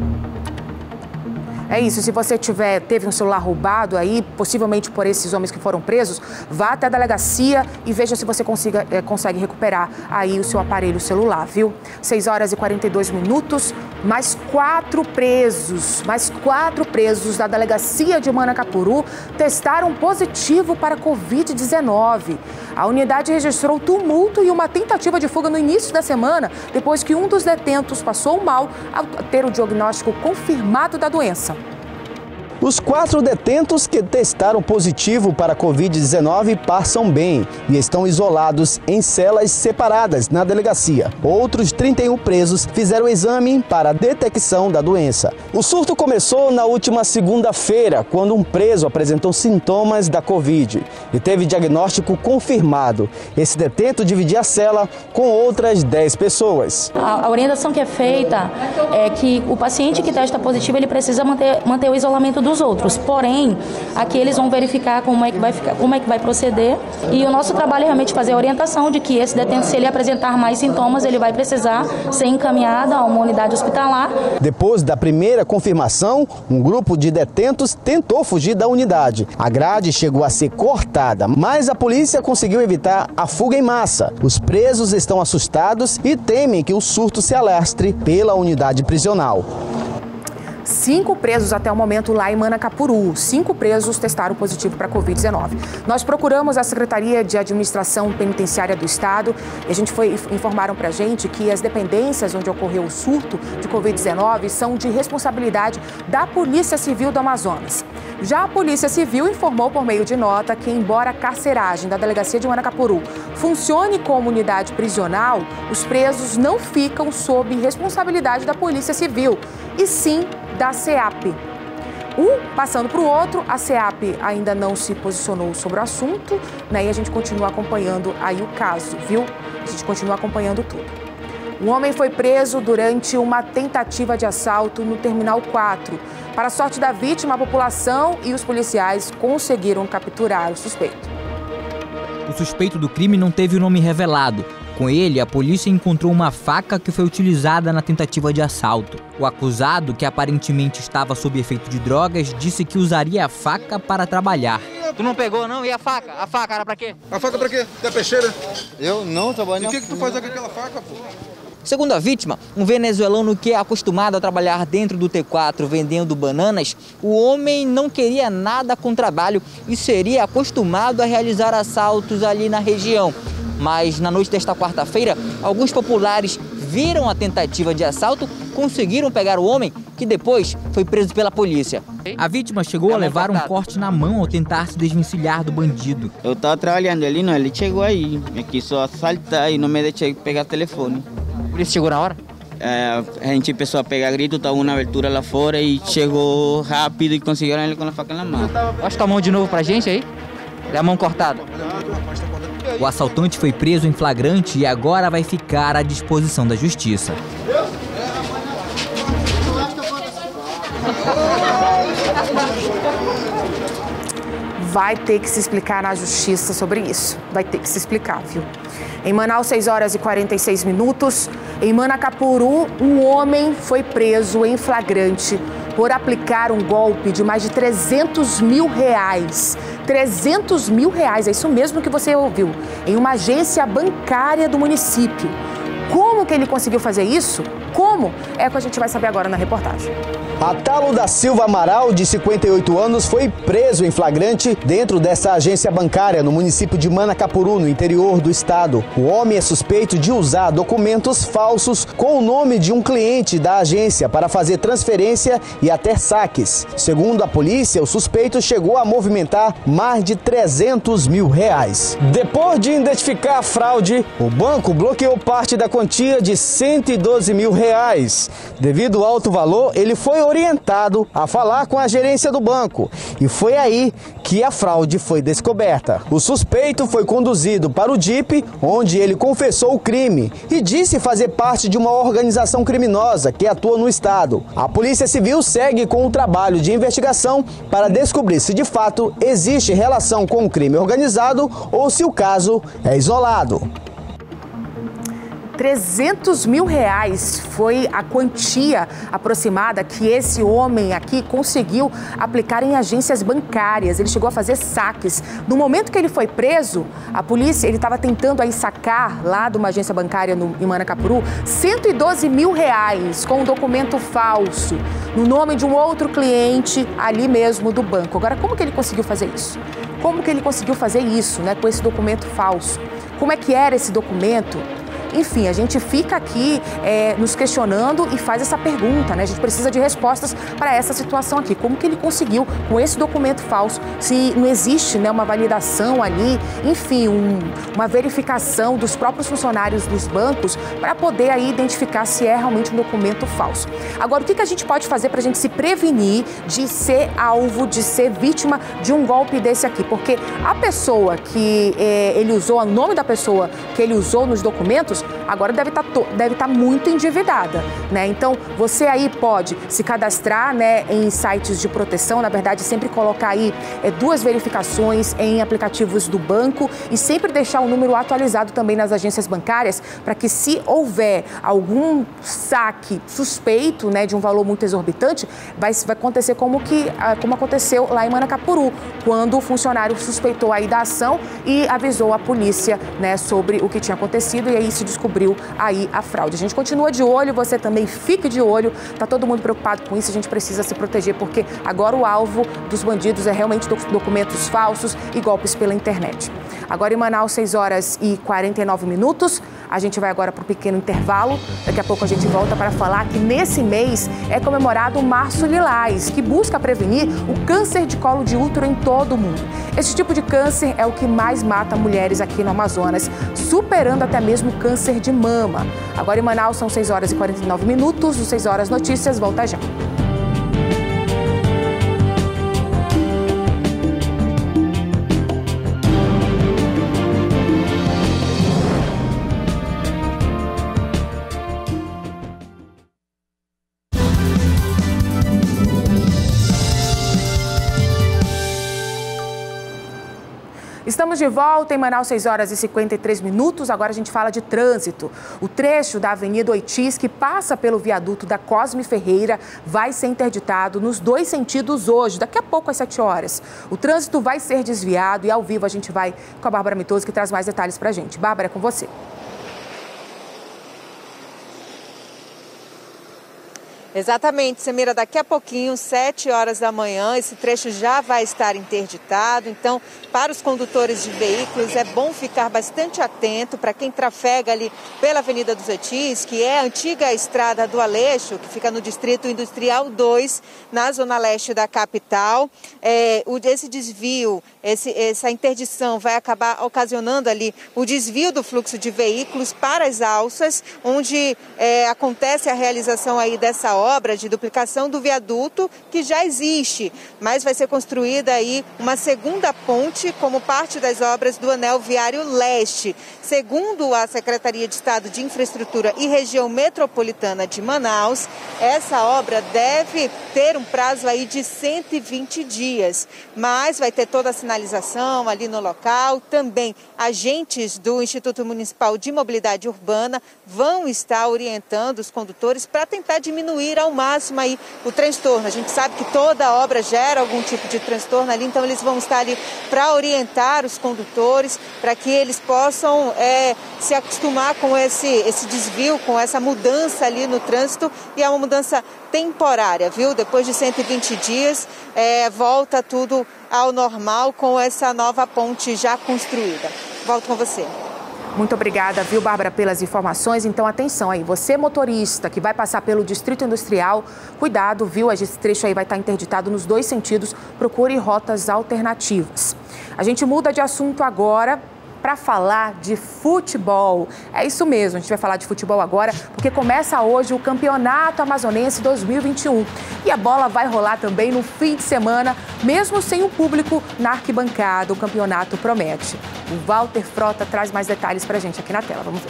É isso, se você tiver, teve um celular roubado aí, possivelmente por esses homens que foram presos, vá até a delegacia e veja se você consiga, é, consegue recuperar aí o seu aparelho celular, viu? seis horas e quarenta e dois minutos, mais quatro presos, mais quatro presos da delegacia de Manacapuru testaram positivo para covid dezenove. A unidade registrou tumulto e uma tentativa de fuga no início da semana, depois que um dos detentos passou mal ao ter o diagnóstico confirmado da doença. Os quatro detentos que testaram positivo para covid dezenove passam bem e estão isolados em celas separadas na delegacia. Outros trinta e um presos fizeram exame para a detecção da doença. O surto começou na última segunda-feira, quando um preso apresentou sintomas da Covid e teve diagnóstico confirmado. Esse detento dividia a cela com outras dez pessoas. A, a orientação que é feita é que o paciente que testa positivo ele precisa manter, manter o isolamento do os outros. Porém, aqui eles vão verificar como é que vai ficar, como é que vai proceder. E o nosso trabalho é realmente fazer a orientação de que esse detento, se ele apresentar mais sintomas, ele vai precisar ser encaminhado a uma unidade hospitalar. Depois da primeira confirmação, um grupo de detentos tentou fugir da unidade. A grade chegou a ser cortada, mas a polícia conseguiu evitar a fuga em massa. Os presos estão assustados e temem que o surto se alastre pela unidade prisional. Cinco presos até o momento lá em Manacapuru. Cinco presos testaram positivo para covid dezenove. Nós procuramos a Secretaria de Administração Penitenciária do Estado e a gente foi, informaram para a gente que as dependências onde ocorreu o surto de covid dezenove são de responsabilidade da Polícia Civil do Amazonas. Já a Polícia Civil informou por meio de nota que, embora a carceragem da Delegacia de Manacapuru funcione como unidade prisional, os presos não ficam sob responsabilidade da Polícia Civil, e sim da SEAP. Um passando para o outro, a SEAP ainda não se posicionou sobre o assunto, né? E a gente continua acompanhando aí o caso, viu? A gente continua acompanhando tudo. Um homem foi preso durante uma tentativa de assalto no Terminal quatro. Para a sorte da vítima, a população e os policiais conseguiram capturar o suspeito. O suspeito do crime não teve o nome revelado. Com ele, a polícia encontrou uma faca que foi utilizada na tentativa de assalto. O acusado, que aparentemente estava sob efeito de drogas, disse que usaria a faca para trabalhar. Tu não pegou não? E a faca? A faca era pra quê? A faca pra quê? Da peixeira? Eu não trabalho. E o que que tu faz com aquela faca, pô? Segundo a vítima, um venezuelano que é acostumado a trabalhar dentro do T quatro vendendo bananas, o homem não queria nada com trabalho e seria acostumado a realizar assaltos ali na região. Mas na noite desta quarta-feira, alguns populares viram a tentativa de assalto, conseguiram pegar o homem, que depois foi preso pela polícia. A vítima chegou a levar um corte na mão ao tentar se desvencilhar do bandido. Eu estava trabalhando ali, não, ele chegou aí, me quis assaltar e não me deixou pegar o telefone. Por isso chegou na hora? É, a gente começou a pegar grito, estava uma abertura lá fora e chegou rápido e conseguiram ele com a faca na mão. Mostra a mão de novo pra gente aí. É a mão cortada. O assaltante foi preso em flagrante e agora vai ficar à disposição da justiça. Vai ter que se explicar na justiça sobre isso. Vai ter que se explicar, viu? Em Manaus, seis horas e quarenta e seis minutos. Em Manacapuru, um homem foi preso em flagrante por aplicar um golpe de mais de trezentos mil reais. trezentos mil reais, é isso mesmo que você ouviu, em uma agência bancária do município. Como que ele conseguiu fazer isso? Como? É o que a gente vai saber agora na reportagem. Atalo da Silva Amaral, de cinquenta e oito anos, foi preso em flagrante dentro dessa agência bancária no município de Manacapuru, no interior do estado. O homem é suspeito de usar documentos falsos com o nome de um cliente da agência para fazer transferência e até saques. Segundo a polícia, o suspeito chegou a movimentar mais de trezentos mil reais. Depois de identificar a fraude, o banco bloqueou parte da quantia de cento e doze mil reais. Devido ao alto valor, ele foi orientado a falar com a gerência do banco e foi aí que a fraude foi descoberta. O suspeito foi conduzido para o D I P, onde ele confessou o crime e disse fazer parte de uma organização criminosa que atua no estado. A Polícia Civil segue com o trabalho de investigação para descobrir se de fato existe relação com o crime organizado ou se o caso é isolado. trezentos mil reais foi a quantia aproximada que esse homem aqui conseguiu aplicar em agências bancárias. Ele chegou a fazer saques. No momento que ele foi preso, a polícia, ele estava tentando aí sacar lá de uma agência bancária no, em Manacapuru cento e doze mil reais com um documento falso, no nome de um outro cliente ali mesmo do banco. Agora, como que ele conseguiu fazer isso? Como que ele conseguiu fazer isso, né, com esse documento falso? Como é que era esse documento? Enfim, a gente fica aqui é, nos questionando e faz essa pergunta, né? A gente precisa de respostas para essa situação aqui. Como que ele conseguiu, com esse documento falso, se não existe, né, uma validação ali, enfim, um, uma verificação dos próprios funcionários dos bancos para poder aí identificar se é realmente um documento falso. Agora, o que, que a gente pode fazer para a gente se prevenir de ser alvo, de ser vítima de um golpe desse aqui? Porque a pessoa que é, ele usou, o nome da pessoa que ele usou nos documentos, anos, agora deve estar deve estar muito endividada, né? Então, você aí pode se cadastrar, né, em sites de proteção, na verdade, sempre colocar aí é, duas verificações em aplicativos do banco e sempre deixar o número atualizado também nas agências bancárias, para que se houver algum saque suspeito, né, de um valor muito exorbitante, vai, vai acontecer como, que, como aconteceu lá em Manacapuru, quando o funcionário suspeitou aí da ação e avisou a polícia, né, sobre o que tinha acontecido, e aí se descobriu aí a fraude. A gente continua de olho, você também fique de olho, tá todo mundo preocupado com isso, a gente precisa se proteger, porque agora o alvo dos bandidos é realmente documentos falsos e golpes pela internet. Agora em Manaus, seis horas e quarenta e nove minutos, a gente vai agora para um pequeno intervalo, daqui a pouco a gente volta para falar que nesse mês é comemorado o Março Lilás, que busca prevenir o câncer de colo de útero em todo o mundo. Esse tipo de câncer é o que mais mata mulheres aqui no Amazonas, superando até mesmo o câncer de mama. Agora em Manaus são seis horas e quarenta e nove minutos, o seis horas Notícias volta já. Estamos de volta em Manaus, seis horas e cinquenta e três minutos. Agora a gente fala de trânsito. O trecho da Avenida Oitis, que passa pelo viaduto da Cosme Ferreira, vai ser interditado nos dois sentidos hoje, daqui a pouco às sete horas. O trânsito vai ser desviado e ao vivo a gente vai com a Bárbara Mitoso, que traz mais detalhes pra gente. Bárbara, é com você. Exatamente, Semira, daqui a pouquinho, sete horas da manhã, esse trecho já vai estar interditado. Então, para os condutores de veículos, é bom ficar bastante atento. Para quem trafega ali pela Avenida dos Oitis, que é a antiga estrada do Aleixo, que fica no Distrito Industrial dois, na zona leste da capital. É, esse desvio, esse, essa interdição vai acabar ocasionando ali o desvio do fluxo de veículos para as alças, onde é, acontece a realização aí dessa obra. obra de duplicação do viaduto, que já existe, mas vai ser construída aí uma segunda ponte como parte das obras do Anel Viário Leste. Segundo a Secretaria de Estado de Infraestrutura e Região Metropolitana de Manaus, essa obra deve ter um prazo aí de cento e vinte dias, mas vai ter toda a sinalização ali no local. Também agentes do Instituto Municipal de Mobilidade Urbana vão estar orientando os condutores para tentar diminuir ao máximo aí o transtorno. A gente sabe que toda obra gera algum tipo de transtorno ali, então eles vão estar ali para orientar os condutores, para que eles possam é, se acostumar com esse, esse desvio, com essa mudança ali no trânsito, e é uma mudança temporária, viu? Depois de cento e vinte dias, é, volta tudo ao normal com essa nova ponte já construída. Volto com você. Muito obrigada, viu, Bárbara, pelas informações. Então, atenção aí, você motorista que vai passar pelo Distrito Industrial, cuidado, viu? Esse trecho aí vai estar interditado nos dois sentidos, procure rotas alternativas. A gente muda de assunto agora para falar de futebol. É isso mesmo, a gente vai falar de futebol agora, porque começa hoje o Campeonato Amazonense dois mil e vinte e um. E a bola vai rolar também no fim de semana, mesmo sem o público na arquibancada. O campeonato promete. O Walter Frota traz mais detalhes pra gente aqui na tela. Vamos ver.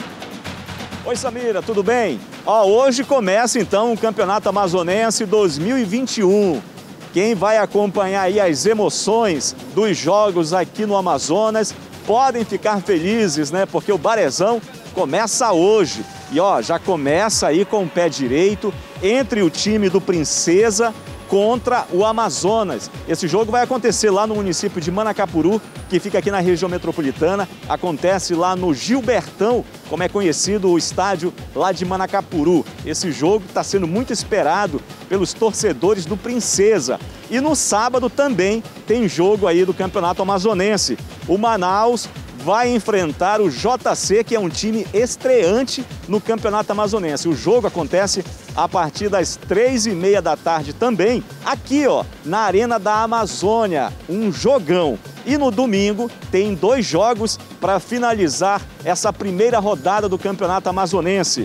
Oi, Samira, tudo bem? Ó, hoje começa então o Campeonato Amazonense dois mil e vinte e um. Quem vai acompanhar aí as emoções dos jogos aqui no Amazonas podem ficar felizes, né? Porque o Barezão começa hoje. E ó, já começa aí com o pé direito entre o time do Princesa contra o Amazonas. Esse jogo vai acontecer lá no município de Manacapuru, que fica aqui na região metropolitana. Acontece lá no Gilbertão, como é conhecido o estádio lá de Manacapuru. Esse jogo está sendo muito esperado pelos torcedores do Princesa. E no sábado também tem jogo aí do Campeonato Amazonense. O Manaus vai enfrentar o J C, que é um time estreante no Campeonato Amazonense. O jogo acontece a partir das três e meia da tarde também, aqui ó, na Arena da Amazônia, um jogão. E no domingo tem dois jogos para finalizar essa primeira rodada do Campeonato Amazonense.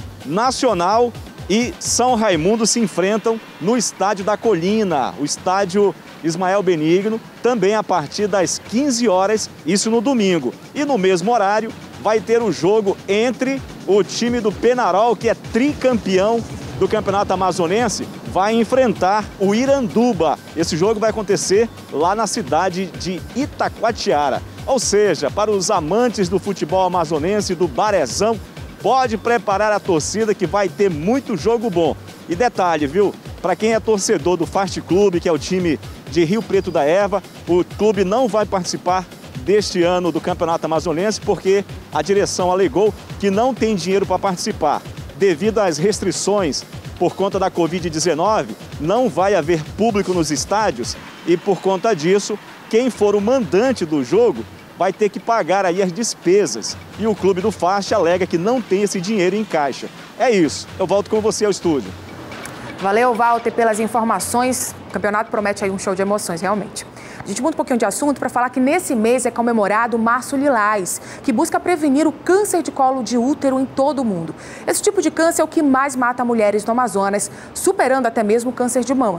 Nacional e São Raimundo se enfrentam no Estádio da Colina, o estádio Ismael Benigno, também a partir das quinze horas, isso no domingo. E no mesmo horário vai ter o jogo entre o time do Penharol, que é tricampeão do Campeonato Amazonense, vai enfrentar o Iranduba. Esse jogo vai acontecer lá na cidade de Itacoatiara. Ou seja, para os amantes do futebol amazonense, do Barezão, pode preparar a torcida que vai ter muito jogo bom. E detalhe, viu? Para quem é torcedor do Fast Clube, que é o time de Rio Preto da Erva, o clube não vai participar deste ano do Campeonato Amazonense porque a direção alegou que não tem dinheiro para participar. Devido às restrições por conta da Covid dezenove, não vai haver público nos estádios e, por conta disso, quem for o mandante do jogo vai ter que pagar aí as despesas. E o clube do Fast alega que não tem esse dinheiro em caixa. É isso. Eu volto com você ao estúdio. Valeu, Walter, pelas informações. O campeonato promete aí um show de emoções, realmente. A gente muda um pouquinho de assunto para falar que nesse mês é comemorado o Março Lilás, que busca prevenir o câncer de colo de útero em todo o mundo. Esse tipo de câncer é o que mais mata mulheres no Amazonas, superando até mesmo o câncer de mama.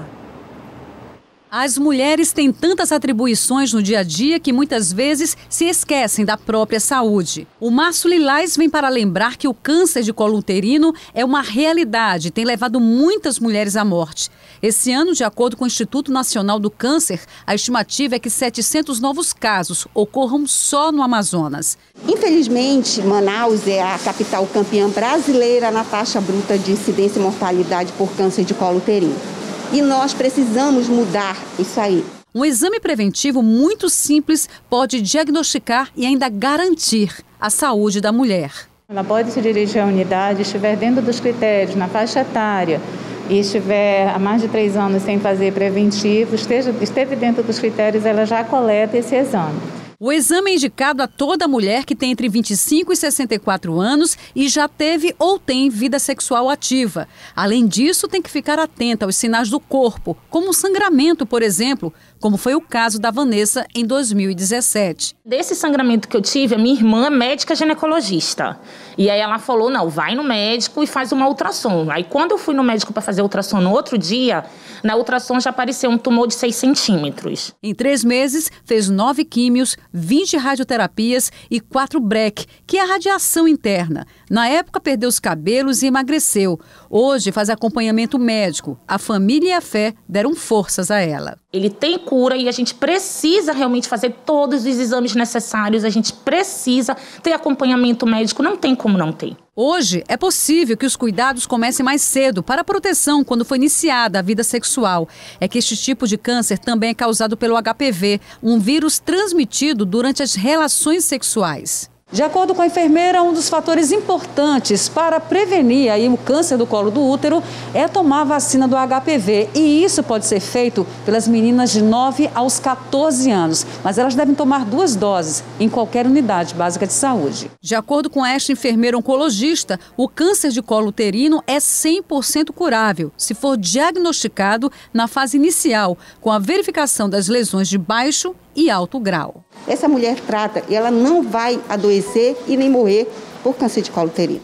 As mulheres têm tantas atribuições no dia a dia que muitas vezes se esquecem da própria saúde. O Março Lilás vem para lembrar que o câncer de colo uterino é uma realidade e tem levado muitas mulheres à morte. Esse ano, de acordo com o Instituto Nacional do Câncer, a estimativa é que setecentos novos casos ocorram só no Amazonas. Infelizmente, Manaus é a capital campeã brasileira na taxa bruta de incidência e mortalidade por câncer de colo uterino. E nós precisamos mudar isso aí. Um exame preventivo muito simples pode diagnosticar e ainda garantir a saúde da mulher. Ela pode se dirigir à unidade, estiver dentro dos critérios, na faixa etária, e estiver há mais de três anos sem fazer preventivo, esteja, esteve dentro dos critérios, ela já coleta esse exame. O exame é indicado a toda mulher que tem entre vinte e cinco e sessenta e quatro anos e já teve ou tem vida sexual ativa. Além disso, tem que ficar atenta aos sinais do corpo, como o sangramento, por exemplo, como foi o caso da Vanessa em dois mil e dezessete. Desse sangramento que eu tive, a minha irmã é médica ginecologista. E aí ela falou, não, vai no médico e faz uma ultrassom. Aí quando eu fui no médico para fazer ultrassom no outro dia, na ultrassom já apareceu um tumor de seis centímetros. Em três meses, fez nove químios, vinte radioterapias e quatro B R C, que é a radiação interna. Na época, perdeu os cabelos e emagreceu. Hoje, faz acompanhamento médico. A família e a fé deram forças a ela. Ele tem cura e a gente precisa realmente fazer todos os exames necessários. A gente precisa ter acompanhamento médico. Não tem como não ter. Hoje, é possível que os cuidados comecem mais cedo para a proteção quando foi iniciada a vida sexual. É que este tipo de câncer também é causado pelo H P V, um vírus transmitido durante as relações sexuais. De acordo com a enfermeira, um dos fatores importantes para prevenir aí o câncer do colo do útero é tomar a vacina do H P V. E isso pode ser feito pelas meninas de nove aos quatorze anos. Mas elas devem tomar duas doses em qualquer unidade básica de saúde. De acordo com esta enfermeira oncologista, o câncer de colo uterino é cem por cento curável se for diagnosticado na fase inicial, com a verificação das lesões de baixo e alto grau. Essa mulher trata e ela não vai adoecer e nem morrer por câncer de colo uterino.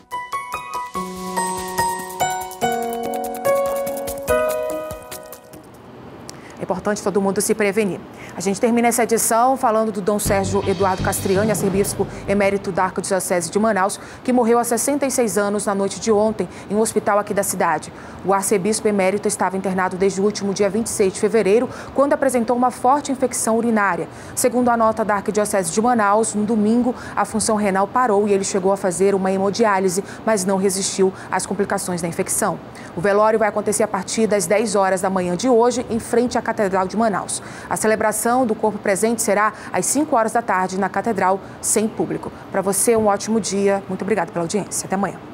É importante todo mundo se prevenir. A gente termina essa edição falando do Dom Sérgio Eduardo Castriani, arcebispo emérito da Arquidiocese de Manaus, que morreu aos sessenta e seis anos na noite de ontem em um hospital aqui da cidade. O arcebispo emérito estava internado desde o último dia vinte e seis de fevereiro, quando apresentou uma forte infecção urinária. Segundo a nota da Arquidiocese de Manaus, no domingo a função renal parou e ele chegou a fazer uma hemodiálise, mas não resistiu às complicações da infecção. O velório vai acontecer a partir das dez horas da manhã de hoje, em frente à Catedral de Manaus. A celebração do corpo presente será às cinco horas da tarde na Catedral, sem público. Para você, um ótimo dia. Muito obrigada pela audiência. Até amanhã.